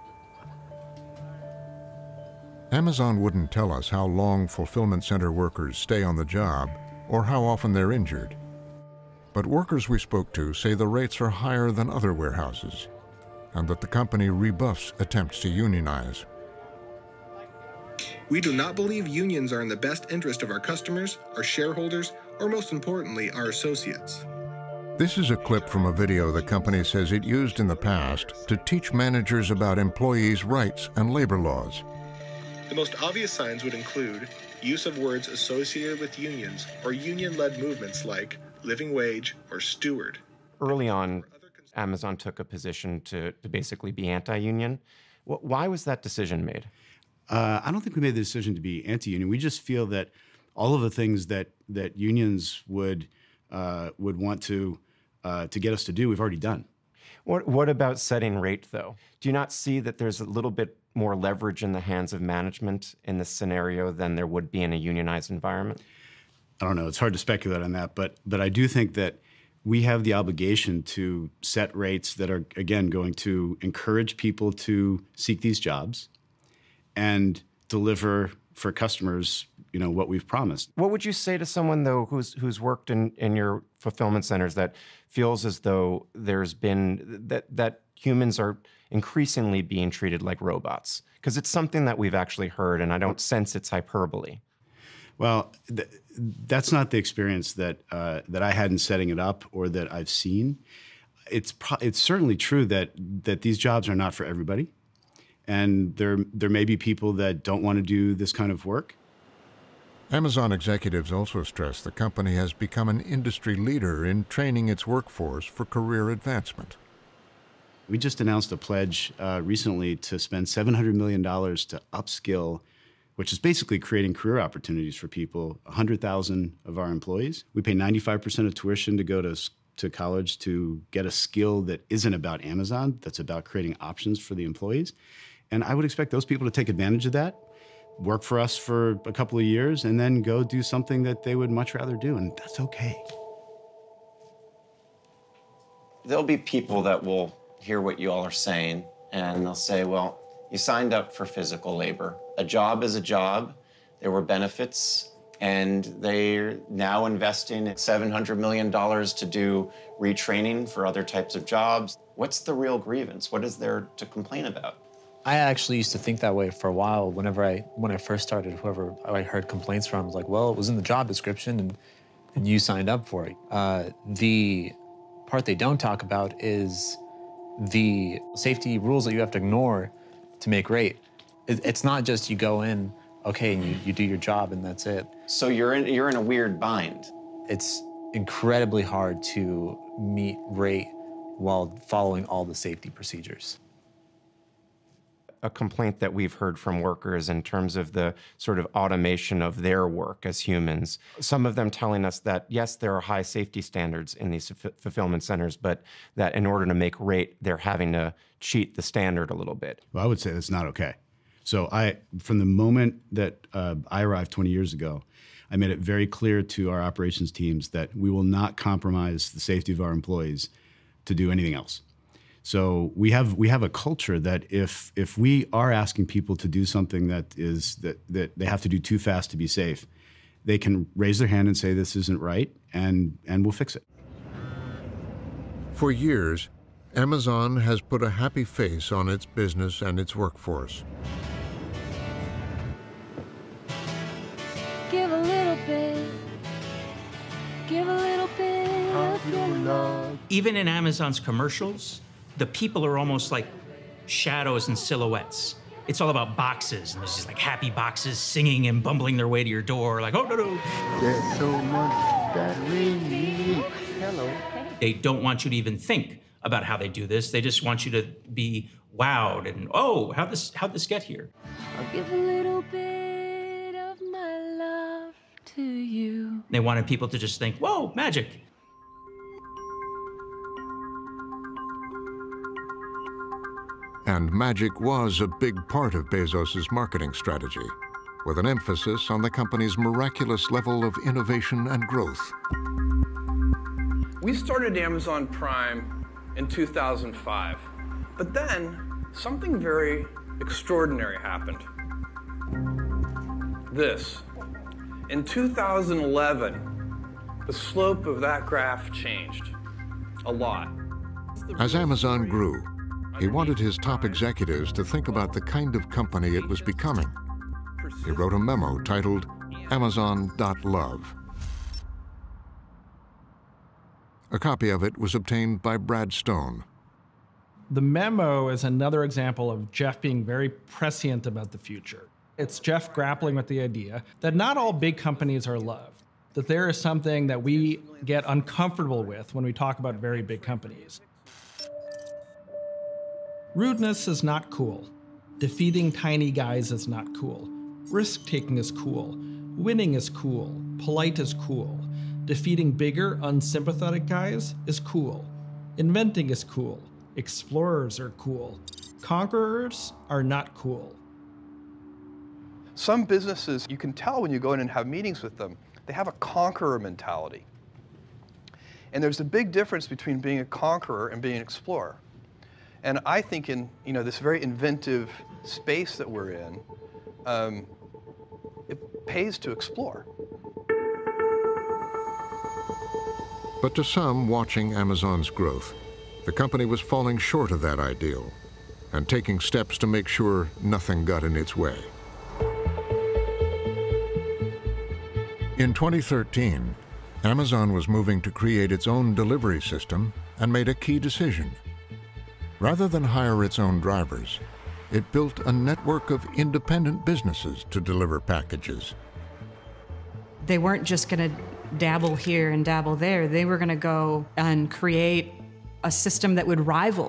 Amazon wouldn't tell us how long fulfillment center workers stay on the job or how often they're injured. But workers we spoke to say the rates are higher than other warehouses, and that the company rebuffs attempts to unionize. We do not believe unions are in the best interest of our customers, our shareholders, or most importantly, our associates. This is a clip from a video the company says it used in the past to teach managers about employees' rights and labor laws. The most obvious signs would include use of words associated with unions or union-led movements like living wage or steward. Early on, Amazon took a position to, to basically be anti-union. Why was that decision made? Uh, I don't think we made the decision to be anti-union. We just feel that all of the things that that unions would uh, would want to uh, to get us to do, we've already done. What What about setting rate, though? Do you not see that there's a little bit more leverage in the hands of management in this scenario than there would be in a unionized environment? I don't know. It's hard to speculate on that, but but I do think that we have the obligation to set rates that are, again, going to encourage people to seek these jobs and deliver for customers, you know, what we've promised. What would you say to someone, though, who's who's worked in, in your fulfillment centers that feels as though there's been, that, that humans are increasingly being treated like robots? Because it's something that we've actually heard, and I don't sense it's hyperbole. Well, th that's not the experience that uh, that I had in setting it up or that I've seen. It's pro it's certainly true that that these jobs are not for everybody, and there there may be people that don't want to do this kind of work. Amazon executives also stress the company has become an industry leader in training its workforce for career advancement. We just announced a pledge uh, recently to spend seven hundred million dollars to upskill, which is basically creating career opportunities for people, one hundred thousand of our employees. We pay ninety-five percent of tuition to go to, to college to get a skill that isn't about Amazon, that's about creating options for the employees. And I would expect those people to take advantage of that, work for us for a couple of years, and then go do something that they would much rather do, and that's okay. There'll be people that will hear what you all are saying, and they'll say, well, you signed up for physical labor. A job is a job. There were benefits, and they're now investing seven hundred million dollars to do retraining for other types of jobs. What's the real grievance? What is there to complain about? I actually used to think that way for a while. Whenever I, when I first started, whoever I heard complaints from was like, well, it was in the job description and, and you signed up for it. Uh, the part they don't talk about is the safety rules that you have to ignore to make rate. It, it's not just you go in, okay, and you, you do your job and that's it. So you're in, you're in a weird bind. It's incredibly hard to meet rate while following all the safety procedures. A complaint that we've heard from workers in terms of the sort of automation of their work as humans. Some of them telling us that, yes, there are high safety standards in these f fulfillment centers, but that in order to make rate, they're having to cheat the standard a little bit. Well, I would say that's not okay. So I, from the moment that uh, I arrived twenty years ago, I made it very clear to our operations teams that we will not compromise the safety of our employees to do anything else. So we have we have a culture that if if we are asking people to do something that is that that they have to do too fast to be safe, they can raise their hand and say this isn't right, and and we'll fix it. For years, Amazon has put a happy face on its business and its workforce. Give a little bit. Give a little bit of your love. Even in Amazon's commercials, the people are almost like shadows and silhouettes. It's all about boxes, and there's just like happy boxes singing and bumbling their way to your door, like, oh, no, no. There's so much that we need. Hello. They don't want you to even think about how they do this. They just want you to be wowed and, oh, how'd this, how'd this get here? I'll give a little bit of my love to you. They wanted people to just think, whoa, magic. And magic was a big part of Bezos' marketing strategy, with an emphasis on the company's miraculous level of innovation and growth. We started Amazon Prime in two thousand five, but then something very extraordinary happened. This. In two thousand eleven, the slope of that graph changed a lot. As Amazon grew, he wanted his top executives to think about the kind of company it was becoming. He wrote a memo titled Amazon dot love. A copy of it was obtained by Brad Stone. The memo is another example of Jeff being very prescient about the future. It's Jeff grappling with the idea that not all big companies are loved, that there is something that we get uncomfortable with when we talk about very big companies. Rudeness is not cool. Defeating tiny guys is not cool. Risk-taking is cool. Winning is cool. Polite is cool. Defeating bigger, unsympathetic guys is cool. Inventing is cool. Explorers are cool. Conquerors are not cool. Some businesses, you can tell when you go in and have meetings with them, they have a conqueror mentality. And there's a big difference between being a conqueror and being an explorer. And I think in you know, this very inventive space that we're in, um, it pays to explore. But to some watching Amazon's growth, the company was falling short of that ideal and taking steps to make sure nothing got in its way. In twenty thirteen, Amazon was moving to create its own delivery system and made a key decision. Rather than hire its own drivers, it built a network of independent businesses to deliver packages. They weren't just going to dabble here and dabble there. They were going to go and create a system that would rival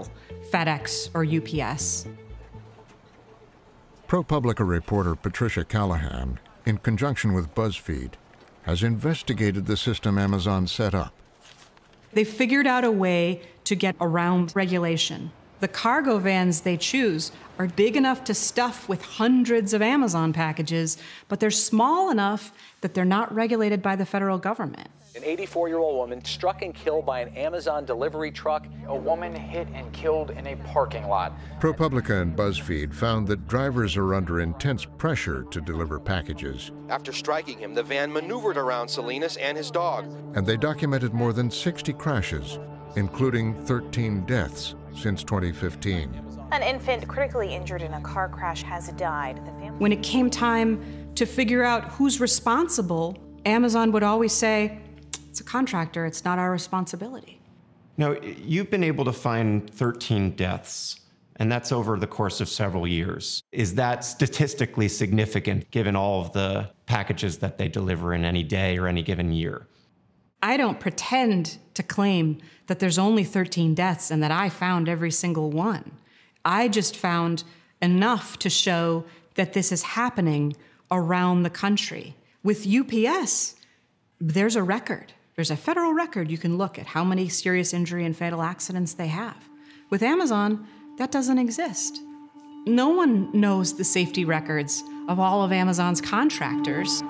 FedEx or U P S. ProPublica reporter Patricia Callahan, in conjunction with BuzzFeed, has investigated the system Amazon set up. They figured out a way to get around regulation. The cargo vans they choose are big enough to stuff with hundreds of Amazon packages, but they're small enough that they're not regulated by the federal government. An eighty-four-year-old woman struck and killed by an Amazon delivery truck. A woman hit and killed in a parking lot. ProPublica and BuzzFeed found that drivers are under intense pressure to deliver packages. After striking him, the van maneuvered around Salinas and his dog. And they documented more than sixty crashes, including thirteen deaths since twenty fifteen. An infant critically injured in a car crash has died. The family... When it came time to figure out who's responsible, Amazon would always say, it's a contractor, it's not our responsibility. Now, you've been able to find thirteen deaths, and that's over the course of several years. Is that statistically significant given all of the packages that they deliver in any day or any given year? I don't pretend to claim that there's only thirteen deaths and that I found every single one. I just found enough to show that this is happening around the country. With U P S, there's a record. There's a federal record. You can look at how many serious injury and fatal accidents they have. With Amazon, that doesn't exist. No one knows the safety records of all of Amazon's contractors.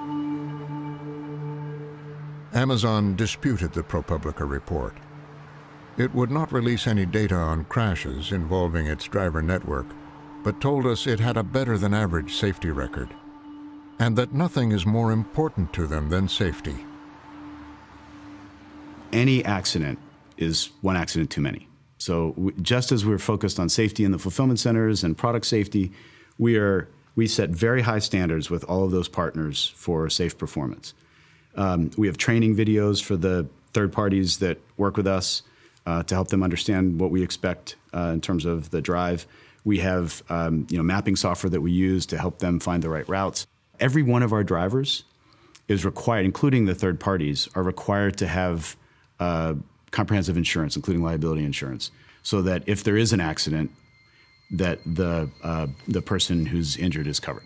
Amazon disputed the ProPublica report. It would not release any data on crashes involving its driver network, but told us it had a better than average safety record, and that nothing is more important to them than safety. Any accident is one accident too many. So we, just as we're focused on safety in the fulfillment centers and product safety, we are we set very high standards with all of those partners for safe performance. Um, we have training videos for the third parties that work with us uh, to help them understand what we expect uh, in terms of the drive. We have um, you know, mapping software that we use to help them find the right routes. Every one of our drivers is required, including the third parties, are required to have uh, comprehensive insurance, including liability insurance, so that if there is an accident, that the, uh, the person who's injured is covered.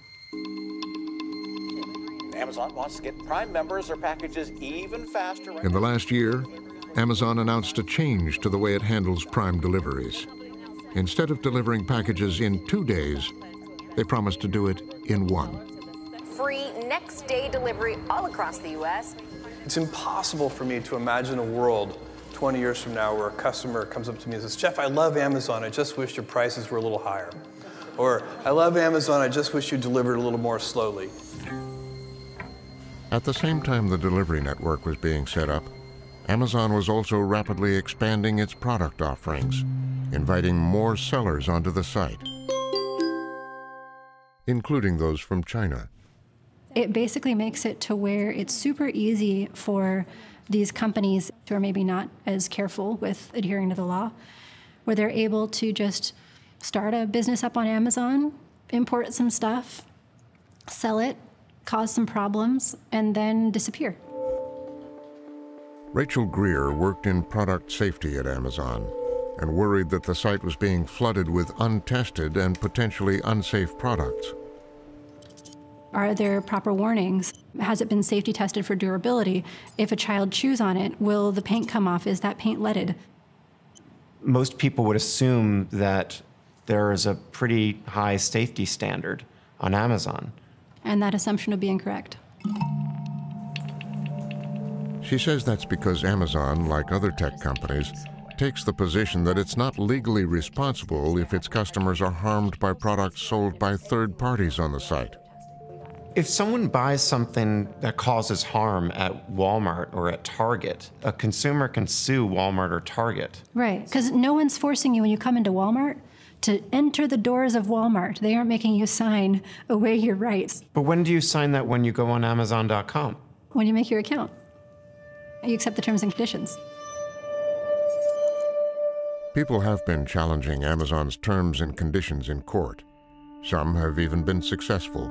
Amazon wants to get Prime members their packages even faster. In the last year, Amazon announced a change to the way it handles Prime deliveries. Instead of delivering packages in two days, they promised to do it in one. Free next day delivery all across the U S It's impossible for me to imagine a world twenty years from now where a customer comes up to me and says, Jeff, I love Amazon, I just wish your prices were a little higher. Or, I love Amazon, I just wish you delivered a little more slowly. At the same time the delivery network was being set up, Amazon was also rapidly expanding its product offerings, inviting more sellers onto the site, including those from China. It basically makes it to where it's super easy for these companies who are maybe not as careful with adhering to the law, where they're able to just start a business up on Amazon, import some stuff, sell it, cause some problems, and then disappear. Rachel Greer worked in product safety at Amazon and worried that the site was being flooded with untested and potentially unsafe products. Are there proper warnings? Has it been safety tested for durability? If a child chews on it, will the paint come off? Is that paint leaded? Most people would assume that there is a pretty high safety standard on Amazon. And that assumption would be incorrect. She says that's because Amazon, like other tech companies, takes the position that it's not legally responsible if its customers are harmed by products sold by third parties on the site. If someone buys something that causes harm at Walmart or at Target, a consumer can sue Walmart or Target. Right, because no one's forcing you when you come into Walmart to enter the doors of Walmart. They aren't making you sign away your rights. But when do you sign that? When you go on Amazon dot com? When you make your account. You accept the terms and conditions. People have been challenging Amazon's terms and conditions in court. Some have even been successful.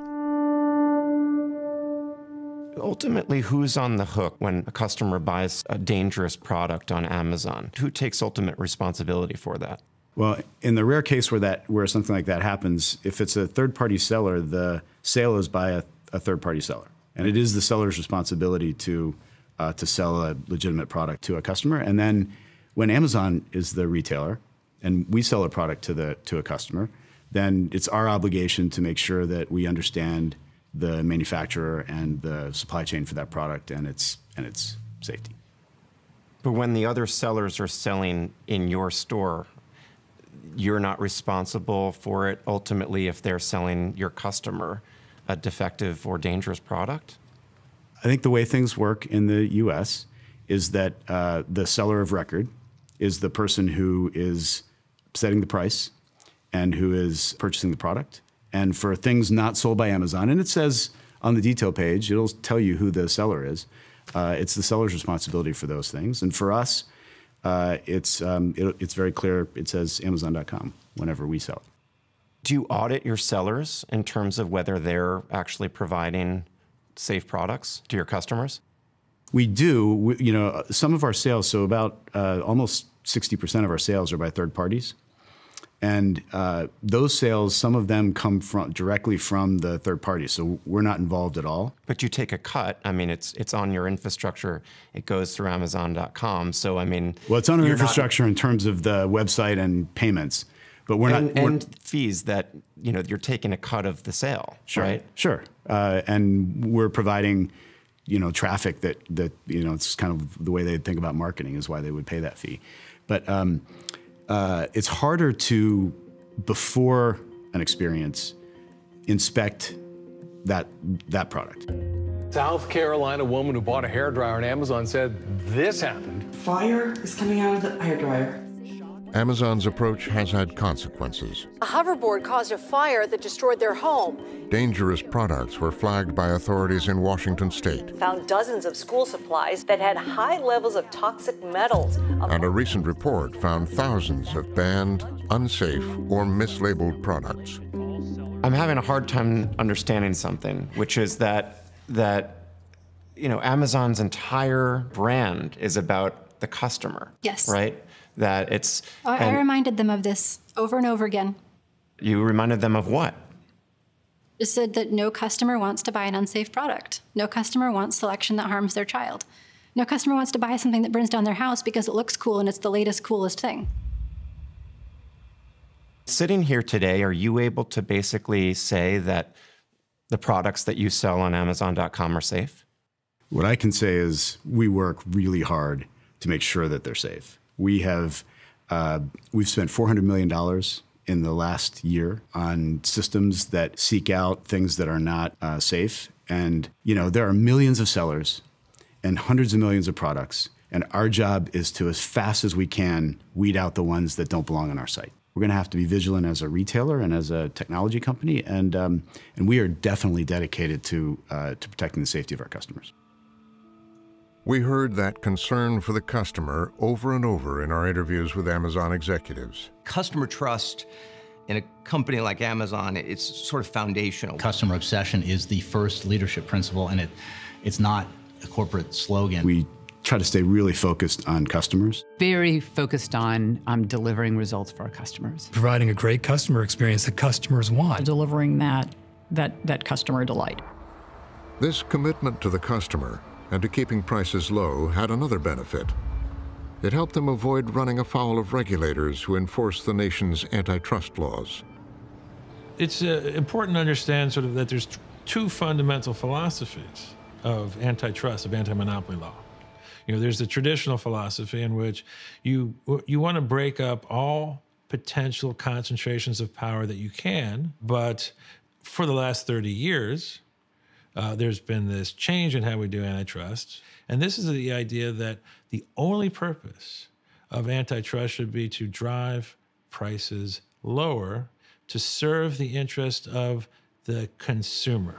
Ultimately, who's on the hook when a customer buys a dangerous product on Amazon? Who takes ultimate responsibility for that? Well, in the rare case where that where something like that happens, if it's a third-party seller, the sale is by a, a third-party seller, and it is the seller's responsibility to uh, to sell a legitimate product to a customer. And then when Amazon is the retailer and we sell a product to the to a customer, then it's our obligation to make sure that we understand the manufacturer and the supply chain for that product and its and its safety. But when the other sellers are selling in your store, you're not responsible for it ultimately if they're selling your customer a defective or dangerous product? I think the way things work in the U S is that uh, the seller of record is the person who is setting the price and who is purchasing the product. And for things not sold by Amazon, and it says on the detail page, it'll tell you who the seller is. Uh, it's the seller's responsibility for those things. And for us, uh, it's, um, it, it's very clear. It says Amazon dot com whenever we sell it. Do you audit your sellers in terms of whether they're actually providing safe products to your customers? We do. We, you know, some of our sales, so about uh, almost sixty percent of our sales are by third parties. And uh, those sales, some of them come from directly from the third party, so we're not involved at all. But you take a cut. I mean, it's it's on your infrastructure. It goes through Amazon dot com. So I mean, well, it's on our infrastructure in terms of the website and payments, but we're and, not. We're, and fees that you know you're taking a cut of the sale, sure, right? Sure, uh, and we're providing, you know, traffic that that you know it's kind of the way they think about marketing is why they would pay that fee, but. Um, Uh, it's harder to, before an experience, inspect that, that product. South Carolina woman who bought a hairdryer on Amazon said this happened. Fire is coming out of the hairdryer. Amazon's approach has had consequences. A hoverboard caused a fire that destroyed their home. Dangerous products were flagged by authorities in Washington state. Found dozens of school supplies that had high levels of toxic metals. And a recent report found thousands of banned, unsafe, or mislabeled products. I'm having a hard time understanding something, which is that that you know Amazon's entire brand is about the customer. Yes. Right? That it's. I, I reminded them of this over and over again. You reminded them of what? Just said that no customer wants to buy an unsafe product. No customer wants selection that harms their child. No customer wants to buy something that burns down their house because it looks cool and it's the latest, coolest thing. Sitting here today, are you able to basically say that the products that you sell on Amazon dot com are safe? What I can say is we work really hard to make sure that they're safe. We have, uh, we've spent four hundred million dollars in the last year on systems that seek out things that are not uh, safe. And, you know, there are millions of sellers and hundreds of millions of products. And our job is to, as fast as we can, weed out the ones that don't belong on our site. We're going to have to be vigilant as a retailer and as a technology company. And, um, and we are definitely dedicated to, uh, to protecting the safety of our customers. We heard that concern for the customer over and over in our interviews with Amazon executives. Customer trust in a company like Amazon, it's sort of foundational. Customer obsession is the first leadership principle, and it, it's not a corporate slogan. We try to stay really focused on customers. Very focused on um, delivering results for our customers. Providing a great customer experience that customers want. Delivering that, that, that customer delight. This commitment to the customer and to keeping prices low had another benefit. It helped them avoid running afoul of regulators who enforce the nation's antitrust laws. It's uh, important to understand sort of that there's two fundamental philosophies of antitrust, of anti-monopoly law. You know, there's the traditional philosophy in which you, you want to break up all potential concentrations of power that you can, but for the last thirty years, Uh, there's been this change in how we do antitrust. And this is the idea that the only purpose of antitrust should be to drive prices lower to serve the interest of the consumer.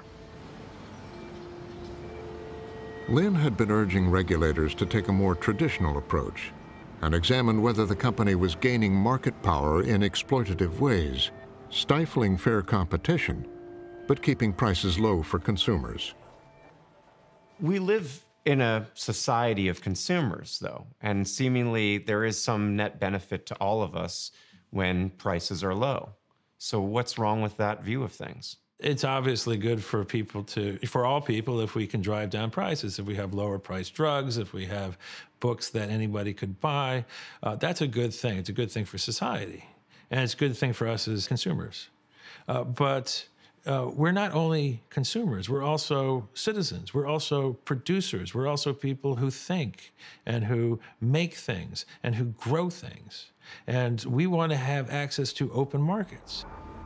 Lynn had been urging regulators to take a more traditional approach and examine whether the company was gaining market power in exploitative ways, stifling fair competition, but keeping prices low for consumers. We live in a society of consumers, though, and seemingly there is some net benefit to all of us when prices are low. So what's wrong with that view of things? It's obviously good for people to, for all people, if we can drive down prices, if we have lower priced drugs, if we have books that anybody could buy, uh, that's a good thing. It's a good thing for society. And it's a good thing for us as consumers. Uh, but uh, we're not only consumers, we're also citizens. We're also producers. We're also people who think and who make things and who grow things. And we want to have access to open markets.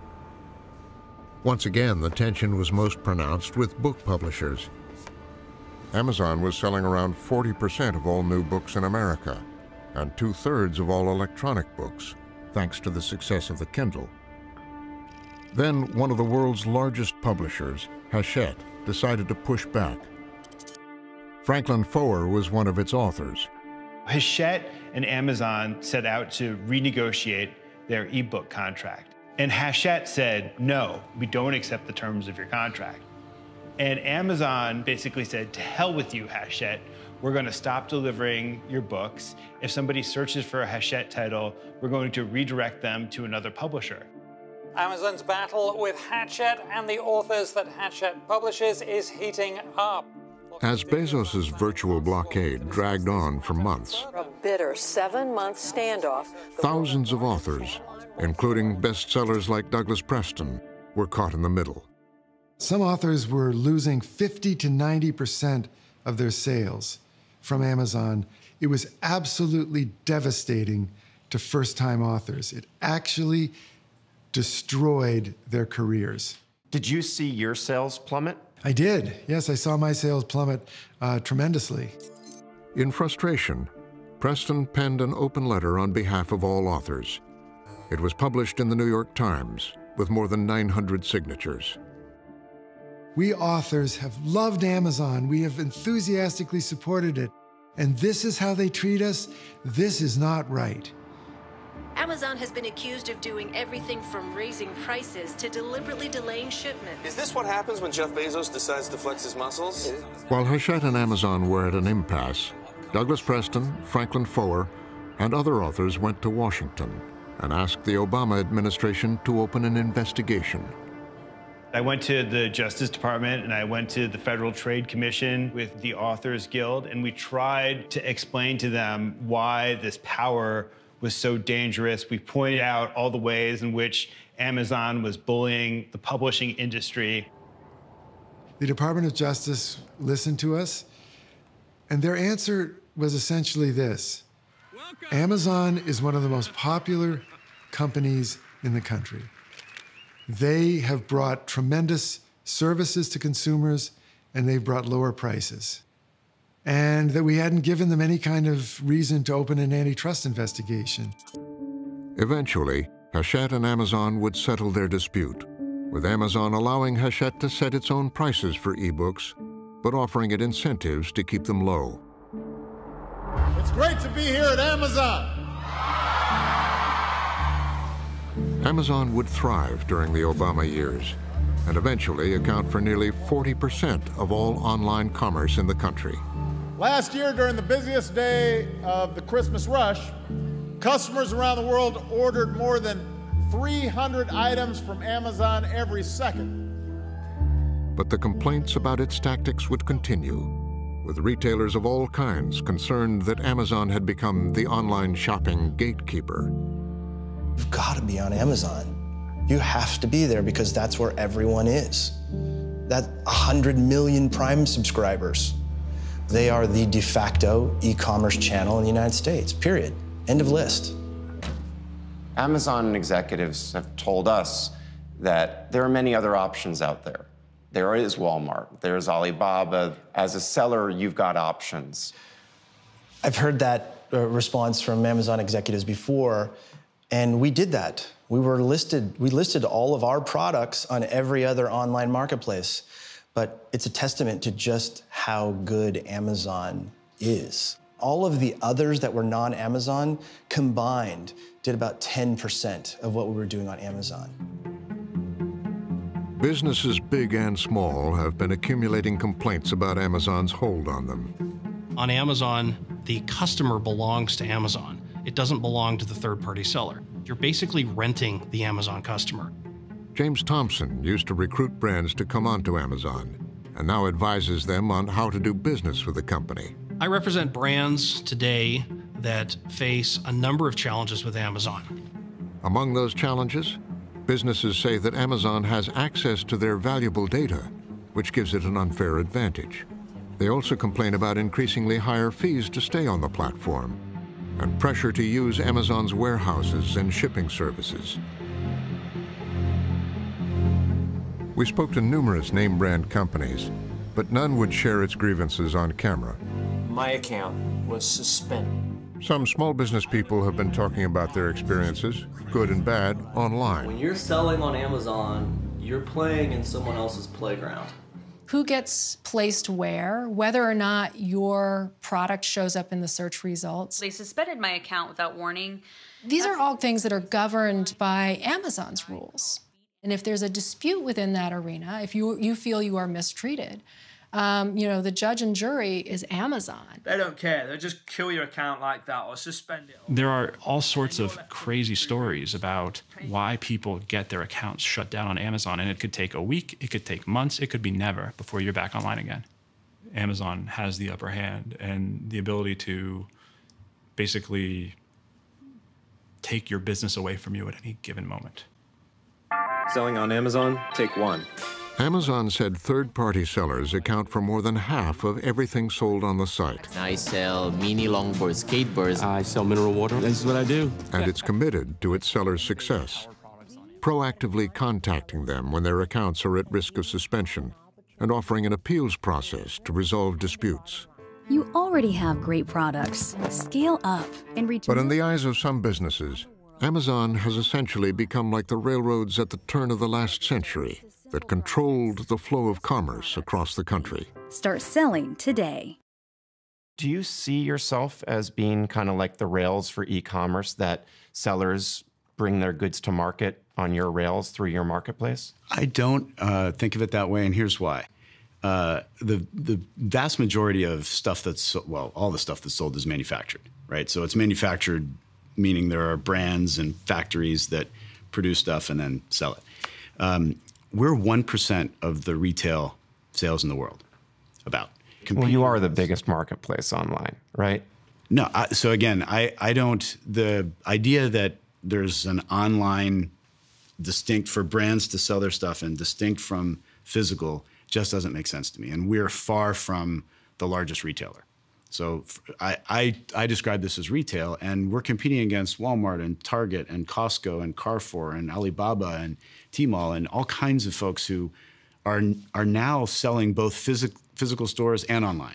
Once again, the tension was most pronounced with book publishers. Amazon was selling around forty percent of all new books in America and two-thirds of all electronic books, thanks to the success of the Kindle. Then one of the world's largest publishers, Hachette, decided to push back. Franklin Foer was one of its authors. Hachette and Amazon set out to renegotiate their ebook contract. And Hachette said, no, we don't accept the terms of your contract. And Amazon basically said, to hell with you, Hachette. We're going to stop delivering your books. If somebody searches for a Hachette title, we're going to redirect them to another publisher. Amazon's battle with Hachette and the authors that Hachette publishes is heating up. As Bezos's virtual blockade dragged on for months, A bitter seven-month standoff. thousands of authors, including bestsellers like Douglas Preston, were caught in the middle. Some authors were losing fifty to ninety percent of their sales from Amazon. It was absolutely devastating to first-time authors. It actually destroyed their careers. Did you see your sales plummet? I did. Yes, I saw my sales plummet uh, tremendously. In frustration, Preston penned an open letter on behalf of all authors. It was published in the New York Times with more than nine hundred signatures. We authors have loved Amazon. We have enthusiastically supported it. And this is how they treat us? This is not right. Amazon has been accused of doing everything from raising prices to deliberately delaying shipments. Is this what happens when Jeff Bezos decides to flex his muscles? While Hachette and Amazon were at an impasse, Douglas Preston, Franklin Foer, and other authors went to Washington and asked the Obama administration to open an investigation. I went to the Justice Department and I went to the Federal Trade Commission with the Authors Guild, and we tried to explain to them why this power was so dangerous. We pointed out all the ways in which Amazon was bullying the publishing industry. The Department of Justice listened to us, and their answer was essentially this. Amazon is one of the most popular companies in the country. They have brought tremendous services to consumers, and they've brought lower prices. And that we hadn't given them any kind of reason to open an antitrust investigation. Eventually, Hachette and Amazon would settle their dispute, with Amazon allowing Hachette to set its own prices for ebooks, but offering it incentives to keep them low. It's great to be here at Amazon. Amazon would thrive during the Obama years and eventually account for nearly forty percent of all online commerce in the country. Last year, during the busiest day of the Christmas rush, customers around the world ordered more than three hundred items from Amazon every second. But the complaints about its tactics would continue, with retailers of all kinds concerned that Amazon had become the online shopping gatekeeper. You've got to be on Amazon. You have to be there because that's where everyone is. That one hundred million Prime subscribers. They are the de facto e-commerce channel in the United States, period. End of list. Amazon executives have told us that there are many other options out there. There is Walmart, there's Alibaba. As a seller, you've got options. I've heard that uh, response from Amazon executives before, and we did that. We were listed, we listed all of our products on every other online marketplace. But it's a testament to just how good Amazon is. All of the others that were non-Amazon combined did about ten percent of what we were doing on Amazon. Businesses big and small have been accumulating complaints about Amazon's hold on them. On Amazon, the customer belongs to Amazon. It doesn't belong to the third-party seller. You're basically renting the Amazon customer. James Thompson used to recruit brands to come onto Amazon and now advises them on how to do business with the company. I represent brands today that face a number of challenges with Amazon. Among those challenges, businesses say that Amazon has access to their valuable data, which gives it an unfair advantage. They also complain about increasingly higher fees to stay on the platform and pressure to use Amazon's warehouses and shipping services. We spoke to numerous name brand companies, but none would share its grievances on camera. My account was suspended. Some small business people have been talking about their experiences, good and bad, online. When you're selling on Amazon, you're playing in someone else's playground. Who gets placed where, whether or not your product shows up in the search results. They suspended my account without warning. These are all things that are governed by Amazon's rules. And if there's a dispute within that arena, if you, you feel you are mistreated, um, you know, the judge and jury is Amazon. They don't care. They'll just kill your account like that or suspend it. There are all sorts of crazy stories about why people get their accounts shut down on Amazon, and it could take a week, it could take months, it could be never before you're back online again. Amazon has the upper hand and the ability to basically take your business away from you at any given moment. Selling on Amazon, take one. Amazon said third-party sellers account for more than half of everything sold on the site. I sell mini longboard skateboards. I sell mineral water. This is what I do. And it's committed to its sellers' success, proactively contacting them when their accounts are at risk of suspension and offering an appeals process to resolve disputes. You already have great products. Scale up and reach. But in the eyes of some businesses, Amazon has essentially become like the railroads at the turn of the last century that controlled the flow of commerce across the country. Start selling today. Do you see yourself as being kind of like the rails for e-commerce, that sellers bring their goods to market on your rails through your marketplace? I don't uh, think of it that way, and here's why. Uh, the, the vast majority of stuff that's, well, all the stuff that's sold is manufactured, right? So it's manufactured, meaning there are brands and factories that produce stuff and then sell it. Um, we're one percent of the retail sales in the world, about. Well, you are the biggest marketplace online, right? No, I, so again, I, I don't, the idea that there's an online distinct for brands to sell their stuff and distinct from physical just doesn't make sense to me. And we're far from the largest retailer. So I, I, I describe this as retail, and we're competing against Walmart and Target and Costco and Carrefour and Alibaba and Tmall and all kinds of folks who are, are now selling both physic, physical stores and online.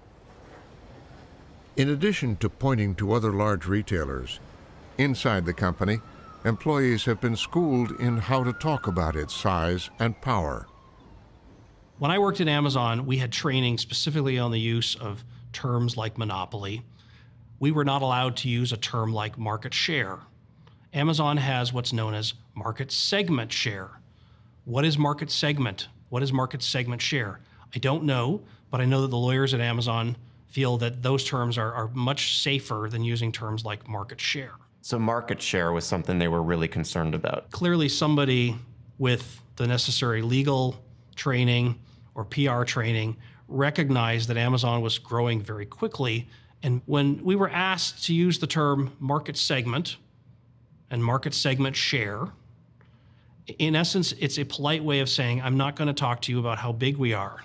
In addition to pointing to other large retailers, inside the company, employees have been schooled in how to talk about its size and power. When I worked at Amazon, we had training specifically on the use of terms like monopoly. We were not allowed to use a term like market share. Amazon has what's known as market segment share. What is market segment? What is market segment share? I don't know, but I know that the lawyers at Amazon feel that those terms are, are much safer than using terms like market share. So market share was something they were really concerned about. Clearly somebody with the necessary legal training or P R training recognized that Amazon was growing very quickly. And when we were asked to use the term market segment and market segment share, in essence, it's a polite way of saying, I'm not going to talk to you about how big we are.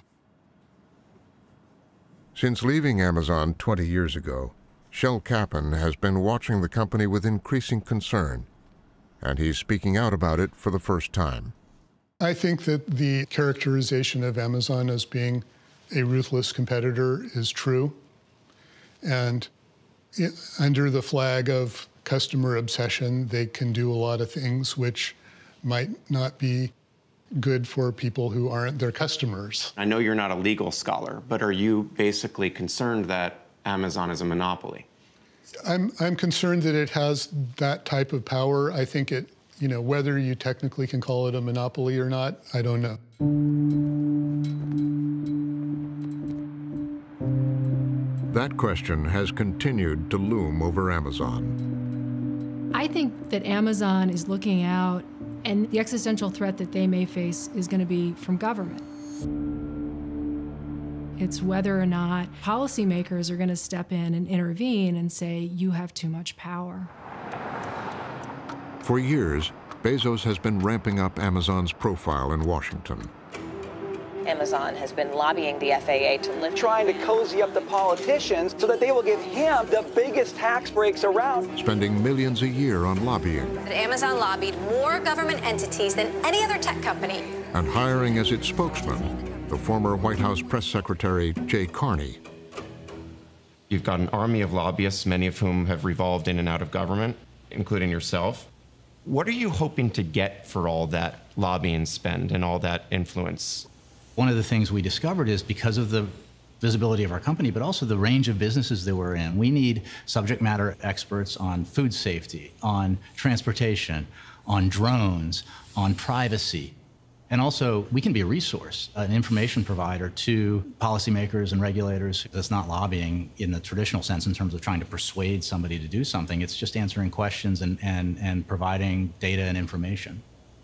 Since leaving Amazon twenty years ago, Shel Kappan has been watching the company with increasing concern, and he's speaking out about it for the first time. I think that the characterization of Amazon as being a ruthless competitor is true. And it, under the flag of customer obsession, they can do a lot of things which might not be good for people who aren't their customers. I know you're not a legal scholar, but are you basically concerned that Amazon is a monopoly? I'm, I'm concerned that it has that type of power. I think it, you know, whether you technically can call it a monopoly or not, I don't know. That question has continued to loom over Amazon. I think that Amazon is looking out, and the existential threat that they may face is going to be from government. It's whether or not policymakers are going to step in and intervene and say, you have too much power. For years, Bezos has been ramping up Amazon's profile in Washington. Amazon has been lobbying the F A A to lift... Trying to cozy up the politicians so that they will give him the biggest tax breaks around. Spending millions a year on lobbying. Amazon lobbied more government entities than any other tech company. And hiring as its spokesman the former White House press secretary, Jay Carney. You've got an army of lobbyists, many of whom have revolved in and out of government, including yourself. What are you hoping to get for all that lobbying spend and all that influence? One of the things we discovered is because of the visibility of our company, but also the range of businesses that we're in, we need subject matter experts on food safety, on transportation, on drones, on privacy. And also, we can be a resource, an information provider to policymakers and regulators. That's not lobbying in the traditional sense in terms of trying to persuade somebody to do something. It's just answering questions and, and, and providing data and information.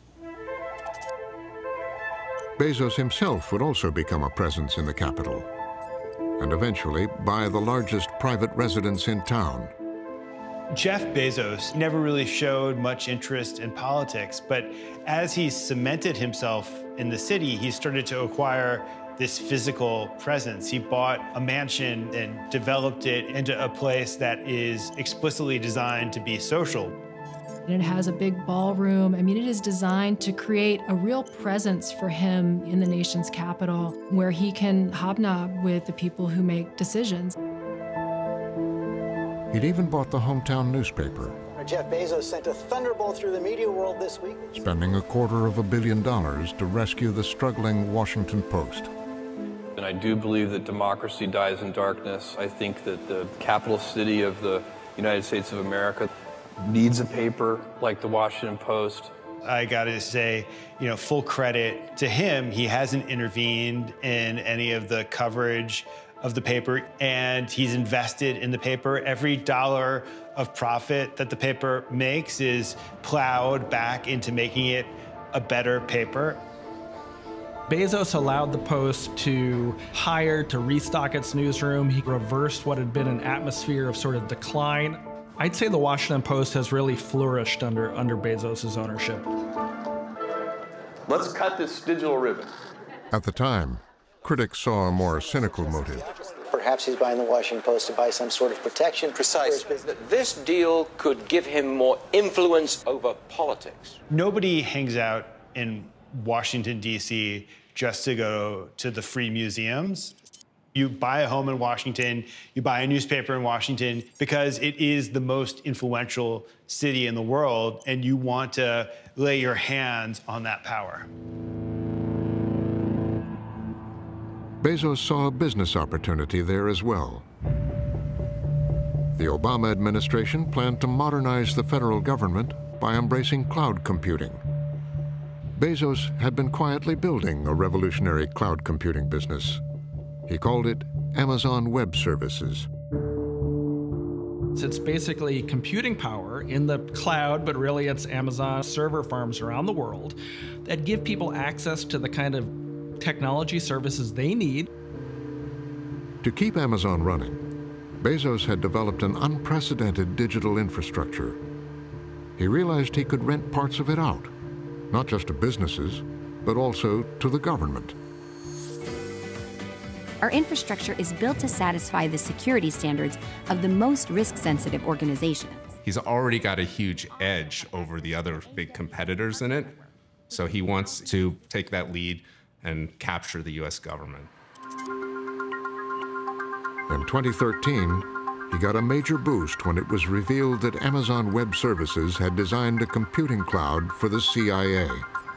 Bezos himself would also become a presence in the capital, and eventually buy the largest private residence in town. Jeff Bezos never really showed much interest in politics, but as he cemented himself in the city, he started to acquire this physical presence. He bought a mansion and developed it into a place that is explicitly designed to be social. It has a big ballroom. I mean, it is designed to create a real presence for him in the nation's capital where he can hobnob with the people who make decisions. He'd even bought the hometown newspaper, Jeff Bezos sent a thunderbolt through the media world this week. spending a quarter of a billion dollars to rescue the struggling Washington Post. And I do believe that democracy dies in darkness. I think that the capital city of the United States of America needs a paper like the Washington Post. I gotta say, you know, full credit to him. He hasn't intervened in any of the coverage of the paper, and he's invested in the paper. Every dollar of profit that the paper makes is plowed back into making it a better paper. Bezos allowed the Post to hire to restock its newsroom. He reversed what had been an atmosphere of sort of decline. I'd say the Washington Post has really flourished under, under Bezos' ownership. Let's cut this digital ribbon. At the time, critics saw a more cynical motive. Perhaps he's buying the Washington Post to buy some sort of protection. Precisely. This deal could give him more influence over politics. Nobody hangs out in Washington, D C just to go to the free museums. You buy a home in Washington, you buy a newspaper in Washington because it is the most influential city in the world, and you want to lay your hands on that power. Bezos saw a business opportunity there as well. The Obama administration planned to modernize the federal government by embracing cloud computing. Bezos had been quietly building a revolutionary cloud computing business. He called it Amazon Web Services. It's basically computing power in the cloud, but really it's Amazon server farms around the world that give people access to the kind of technology services they need. To keep Amazon running, Bezos had developed an unprecedented digital infrastructure. He realized he could rent parts of it out, not just to businesses, but also to the government. Our infrastructure is built to satisfy the security standards of the most risk-sensitive organizations. He's already got a huge edge over the other big competitors in it, so he wants to take that lead and capture the U S government. In twenty thirteen, he got a major boost when it was revealed that Amazon Web Services had designed a computing cloud for the C I A.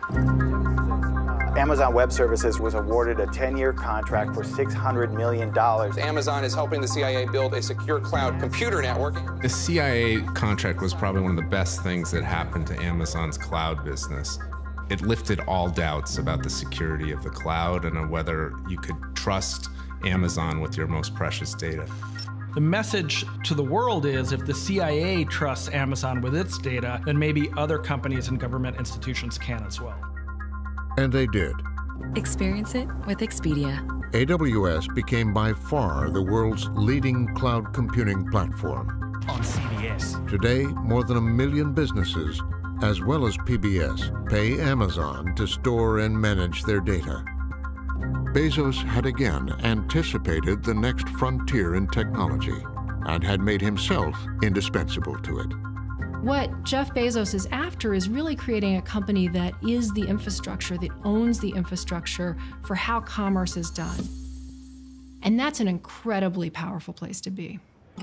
Amazon Web Services was awarded a ten-year contract for six hundred million dollars. Amazon is helping the C I A build a secure cloud computer network. The C I A contract was probably one of the best things that happened to Amazon's cloud business. It lifted all doubts about the security of the cloud and on whether you could trust Amazon with your most precious data. The message to the world is if the C I A trusts Amazon with its data, then maybe other companies and government institutions can as well. And they did. Experience it with Expedia. A W S became by far the world's leading cloud computing platform. On C B S. Today, more than a million businesses, as well as P B S, pay Amazon to store and manage their data. Bezos had again anticipated the next frontier in technology and had made himself indispensable to it. What Jeff Bezos is after is really creating a company that is the infrastructure, that owns the infrastructure for how commerce is done. And that's an incredibly powerful place to be.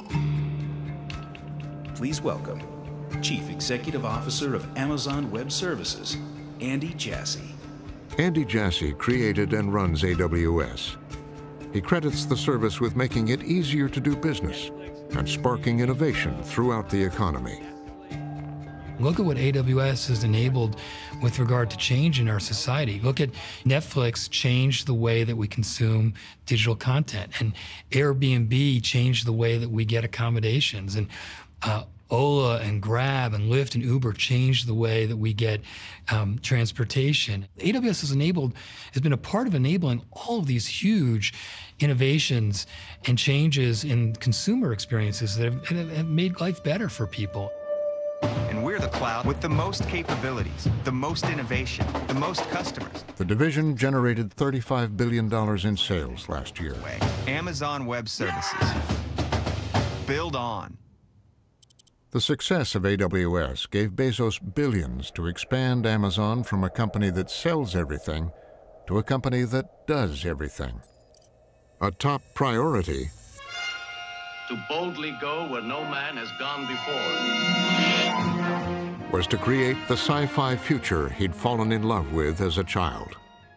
Please welcome Chief Executive Officer of Amazon Web Services, Andy Jassy. Andy Jassy created and runs A W S. He credits the service with making it easier to do business and sparking innovation throughout the economy. Look at what A W S has enabled with regard to change in our society. Look at Netflix changed the way that we consume digital content, and Airbnb changed the way that we get accommodations, and uh, Ola and Grab and Lyft and Uber changed the way that we get um, transportation. A W S has enabled, has been a part of enabling all of these huge innovations and changes in consumer experiences that have, have made life better for people. And we're the cloud with the most capabilities, the most innovation, the most customers. The division generated thirty-five billion dollars in sales last year. Amazon Web Services. Build on. The success of A W S gave Bezos billions to expand Amazon from a company that sells everything to a company that does everything. A top priority to boldly go where no man has gone before. Was to create the sci-fi future he'd fallen in love with as a child.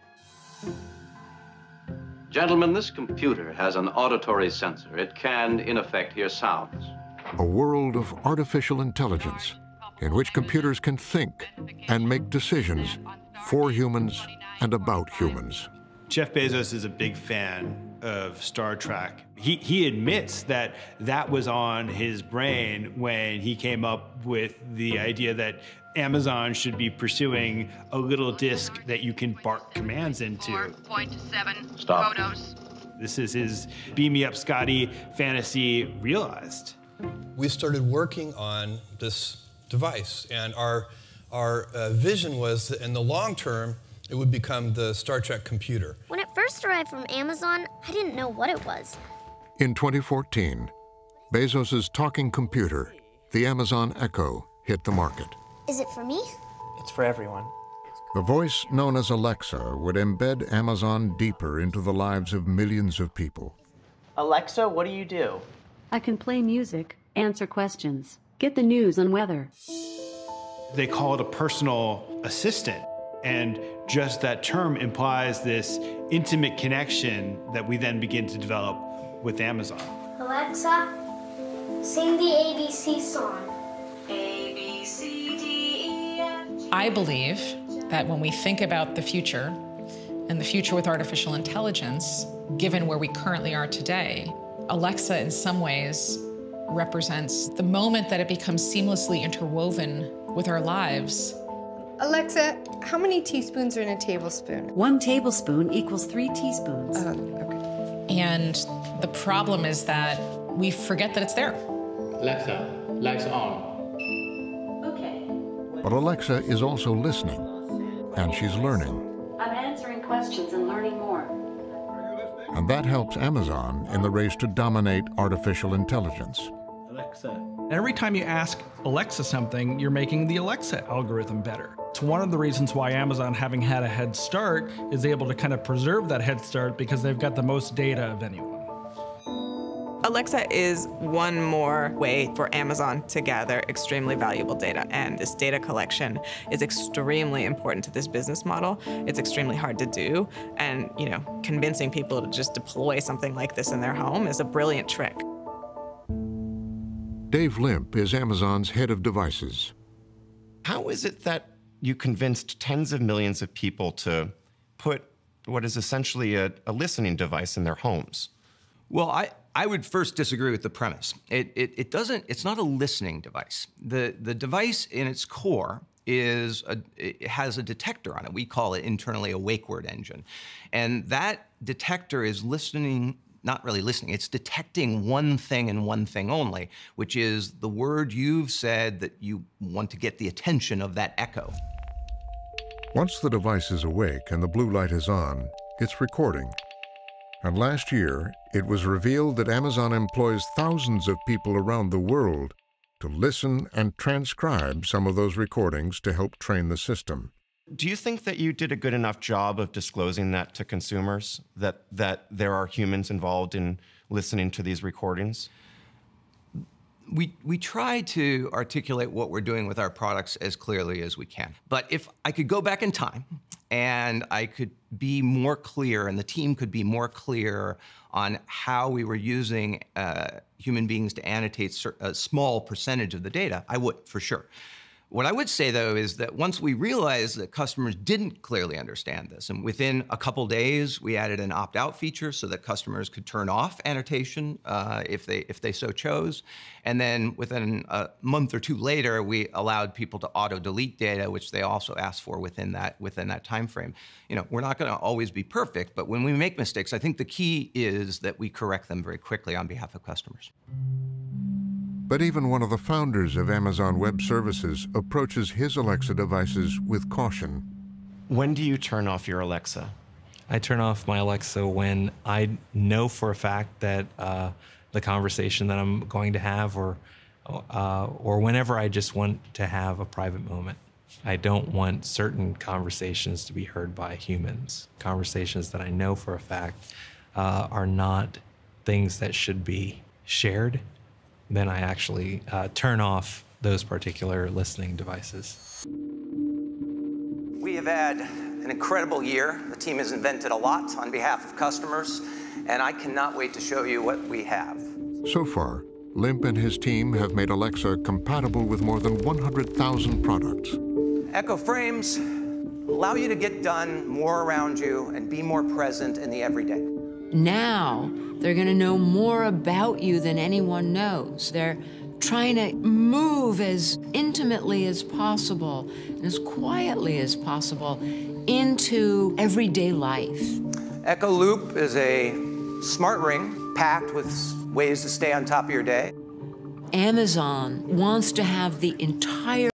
Gentlemen, this computer has an auditory sensor. It can, in effect, hear sounds. A world of artificial intelligence in which computers can think and make decisions for humans and about humans. Jeff Bezos is a big fan of Star Trek. He, he admits that that was on his brain when he came up with the idea that Amazon should be pursuing a little disk that you can bark commands into. four point seven Stop. photos. This is his beam me up Scotty fantasy realized. We started working on this device, and our, our uh, vision was that in the long term, it would become the Star Trek computer. When it first arrived from Amazon, I didn't know what it was. In twenty fourteen, Bezos's talking computer, the Amazon Echo, hit the market. Is it for me? It's for everyone. The voice known as Alexa would embed Amazon deeper into the lives of millions of people. Alexa, what do you do? I can play music, answer questions, get the news and weather. They call it a personal assistant. And just that term implies this intimate connection that we then begin to develop with Amazon. Alexa, sing the A B C song. A, B, C, D, E, F, G. I believe that when we think about the future and the future with artificial intelligence, given where we currently are today, Alexa in some ways represents the moment that it becomes seamlessly interwoven with our lives. Alexa, how many teaspoons are in a tablespoon? One tablespoon equals three teaspoons. Oh, okay. And the problem is that we forget that it's there. Alexa, lights on. Okay. But Alexa is also listening, and she's learning. I'm answering questions and learning more. And that helps Amazon in the race to dominate artificial intelligence. Alexa. Every time you ask Alexa something, you're making the Alexa algorithm better. It's one of the reasons why Amazon, having had a head start, is able to kind of preserve that head start because they've got the most data of anyone. Alexa is one more way for Amazon to gather extremely valuable data, and this data collection is extremely important to this business model. It's extremely hard to do, and you know, convincing people to just deploy something like this in their home is a brilliant trick. Dave Limp is Amazon's head of devices. How is it that you convinced tens of millions of people to put what is essentially a, a listening device in their homes? Well, I, I would first disagree with the premise. It, it, it doesn't, it's not a listening device. The, the device in its core is a, it has a detector on it. We call it internally a wake word engine. And that detector is listening, not really listening, it's detecting one thing and one thing only, which is the word you've said that you want to get the attention of that echo. Once the device is awake and the blue light is on, it's recording. And last year, it was revealed that Amazon employs thousands of people around the world to listen and transcribe some of those recordings to help train the system. Do you think that you did a good enough job of disclosing that to consumers, that, that there are humans involved in listening to these recordings? We, we try to articulate what we're doing with our products as clearly as we can. But if I could go back in time and I could be more clear and the team could be more clear on how we were using uh, human beings to annotate a small percentage of the data, I would, for sure. What I would say, though, is that once we realized that customers didn't clearly understand this, and within a couple days, we added an opt-out feature so that customers could turn off annotation uh, if they if they so chose. And then within a month or two later, we allowed people to auto-delete data, which they also asked for within that within that time frame. You know, we're not going to always be perfect, but when we make mistakes, I think the key is that we correct them very quickly on behalf of customers. But even one of the founders of Amazon Web Services approaches his Alexa devices with caution. When do you turn off your Alexa? I turn off my Alexa when I know for a fact that uh, the conversation that I'm going to have, or, uh, or whenever I just want to have a private moment. I don't want certain conversations to be heard by humans. Conversations that I know for a fact uh, are not things that should be shared. Then I actually uh, turn off those particular listening devices. We have had an incredible year. The team has invented a lot on behalf of customers, and I cannot wait to show you what we have. So far, Limp and his team have made Alexa compatible with more than one hundred thousand products. Echo Frames allow you to get done more around you and be more present in the everyday. Now, they're going to know more about you than anyone knows. They're trying to move as intimately as possible and as quietly as possible into everyday life. Echo Loop is a smart ring packed with ways to stay on top of your day. Amazon wants to have the entire